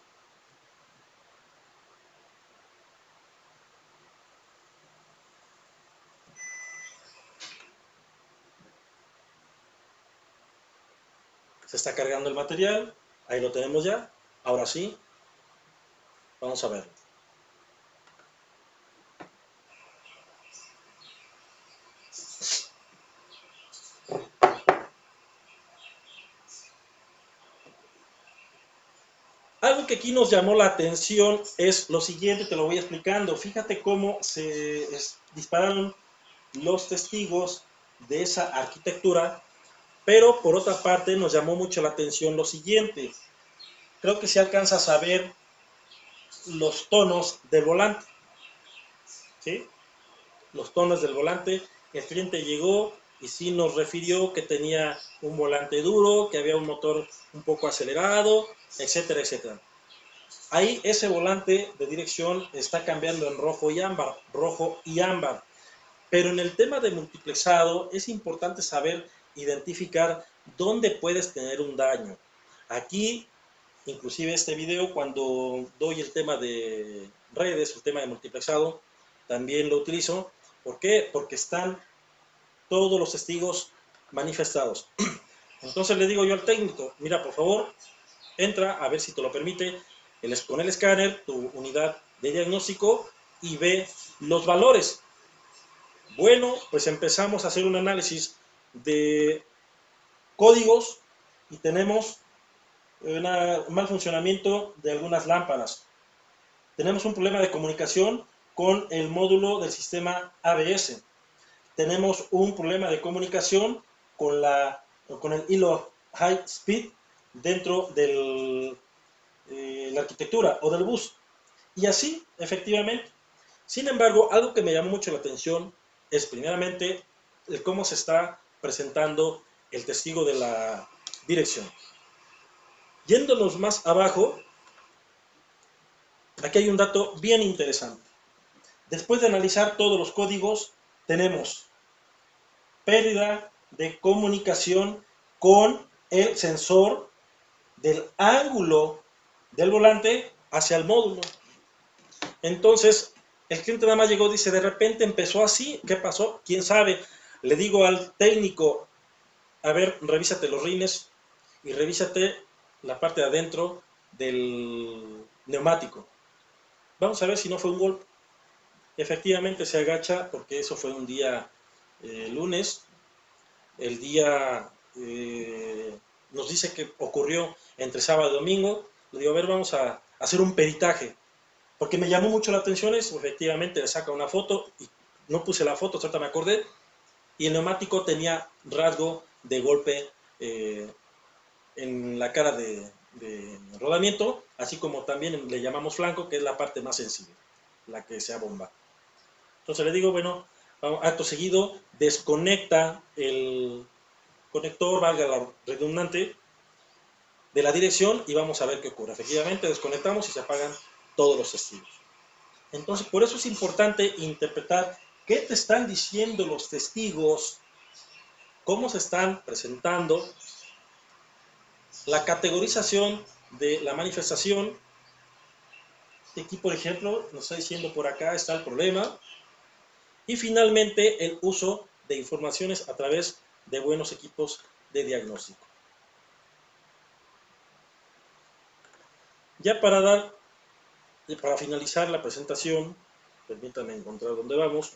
Se está cargando el material, ahí lo tenemos ya. Ahora sí, vamos a verlo. Algo que aquí nos llamó la atención es lo siguiente, te lo voy explicando. Fíjate cómo se dispararon los testigos de esa arquitectura, pero por otra parte nos llamó mucho la atención lo siguiente. Creo que se alcanza a saber los tonos del volante, ¿sí? Los tonos del volante. El cliente llegó y sí nos refirió que tenía un volante duro, que había un motor un poco acelerado, etcétera, etcétera. Ahí ese volante de dirección está cambiando en rojo y ámbar, rojo y ámbar. Pero en el tema de multiplexado es importante saber identificar dónde puedes tener un daño. Aquí, inclusive este video, cuando doy el tema de redes, el tema de multiplexado, también lo utilizo. ¿Por qué? Porque están todos los testigos manifestados. Entonces le digo yo al técnico, mira, por favor, entra a ver si te lo permite el, con el escáner, tu unidad de diagnóstico y ve los valores. Bueno, pues empezamos a hacer un análisis de códigos y tenemos un mal funcionamiento de algunas lámparas. Tenemos un problema de comunicación con el módulo del sistema A B S. Tenemos un problema de comunicación con, la, con el hilo high speed dentro de eh, la arquitectura o del bus. Y así, efectivamente. Sin embargo, algo que me llamó mucho la atención es primeramente el cómo se está presentando el testigo de la dirección. Yéndonos más abajo, aquí hay un dato bien interesante. Después de analizar todos los códigos, tenemos pérdida de comunicación con el sensor del ángulo del volante hacia el módulo. Entonces, el cliente nada más llegó, dice, de repente empezó así, ¿qué pasó? ¿Quién sabe? Le digo al técnico, a ver, revísate los rines y revísate la parte de adentro del neumático. Vamos a ver si no fue un golpe. Efectivamente se agacha, porque eso fue un día eh, lunes. El día eh, nos dice que ocurrió entre sábado y domingo. Le digo, a ver, vamos a hacer un peritaje. Porque me llamó mucho la atención eso, efectivamente le saca una foto, y no puse la foto, ahorita me acordé, y el neumático tenía rasgo de golpe eh, en la cara de, de rodamiento, así como también le llamamos flanco, que es la parte más sensible, la que se abomba. Entonces le digo, bueno, acto seguido, desconecta el conector, valga la redundante, de la dirección y vamos a ver qué ocurre. Efectivamente, desconectamos y se apagan todos los testigos. Entonces, por eso es importante interpretar ¿Qué te están diciendo los testigos? ¿Cómo se están presentando? La categorización de la manifestación. Aquí, por ejemplo, nos está diciendo por acá está el problema. Y finalmente, el uso de informaciones a través de buenos equipos de diagnóstico. Ya para dar, para finalizar la presentación, permítanme encontrar dónde vamos.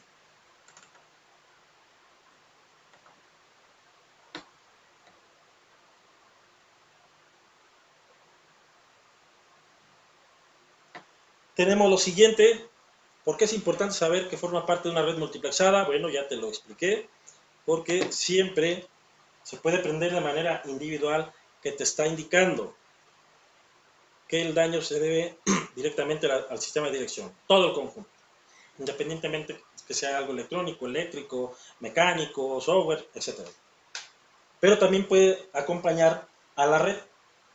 Tenemos lo siguiente. ¿Por qué es importante saber que forma parte de una red multiplexada? Bueno, ya te lo expliqué. Porque siempre se puede prender de manera individual que te está indicando que el daño se debe directamente al, al sistema de dirección. Todo el conjunto. Independientemente que sea algo electrónico, eléctrico, mecánico, software, etcétera. Pero también puede acompañar a la red.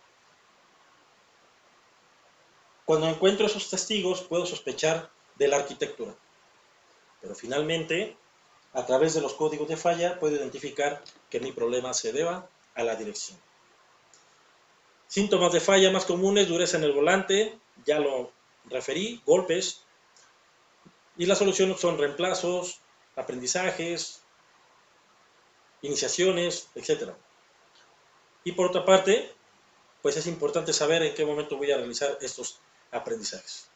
Cuando encuentro esos testigos, puedo sospechar de la arquitectura. Pero finalmente, a través de los códigos de falla, puedo identificar que mi problema se deba a la dirección. Síntomas de falla más comunes: dureza en el volante, ya lo referí, golpes. Y las soluciones son reemplazos, aprendizajes, iniciaciones, etcétera. Y por otra parte, pues es importante saber en qué momento voy a realizar estos aprendizajes.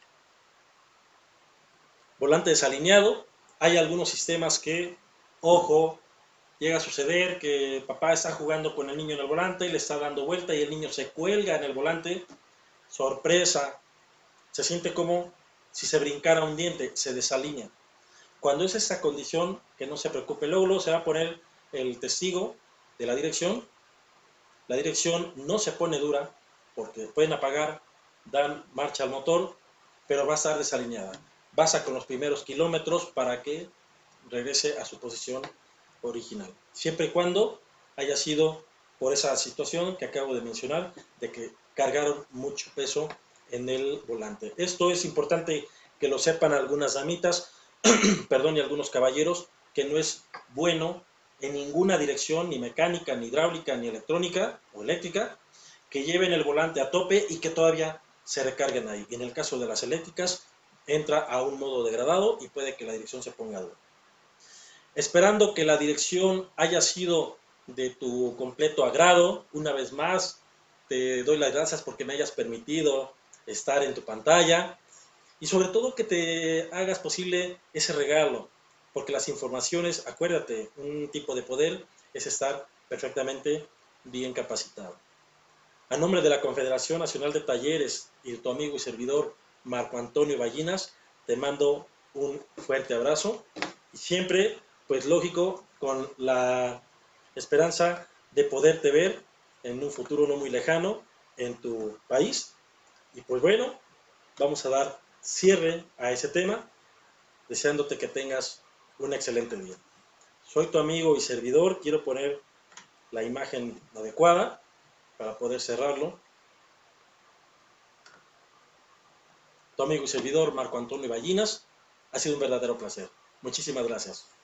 Volante desalineado. Hay algunos sistemas que, ojo, llega a suceder que papá está jugando con el niño en el volante y le está dando vuelta y el niño se cuelga en el volante. Sorpresa, se siente como si se brincara un diente, se desalinea. Cuando es esta condición, que no se preocupe, luego, luego se va a poner el testigo de la dirección. La dirección no se pone dura porque pueden apagar, dan marcha al motor, pero va a estar desalineada. Basta con los primeros kilómetros para que regrese a su posición original, siempre y cuando haya sido por esa situación que acabo de mencionar, de que cargaron mucho peso en el volante. Esto es importante que lo sepan algunas damitas, perdón, y algunos caballeros, que no es bueno en ninguna dirección, ni mecánica, ni hidráulica, ni electrónica o eléctrica, que lleven el volante a tope y que todavía se recarguen ahí. Y en el caso de las eléctricas, entra a un modo degradado y puede que la dirección se ponga dura. Esperando que la dirección haya sido de tu completo agrado, una vez más, te doy las gracias porque me hayas permitido estar en tu pantalla y sobre todo que te hagas posible ese regalo, porque las informaciones, acuérdate, un tipo de poder es estar perfectamente bien capacitado. A nombre de la Confederación Nacional de Talleres y de tu amigo y servidor Marco Antonio Ballinas, te mando un fuerte abrazo y siempre, pues lógico, con la esperanza de poderte ver en un futuro no muy lejano en tu país. Y pues bueno, vamos a dar cierre a ese tema, deseándote que tengas un excelente día. Soy tu amigo y servidor, quiero poner la imagen adecuada para poder cerrarlo. Tu amigo y servidor Marco Antonio Ballinas, ha sido un verdadero placer. Muchísimas gracias.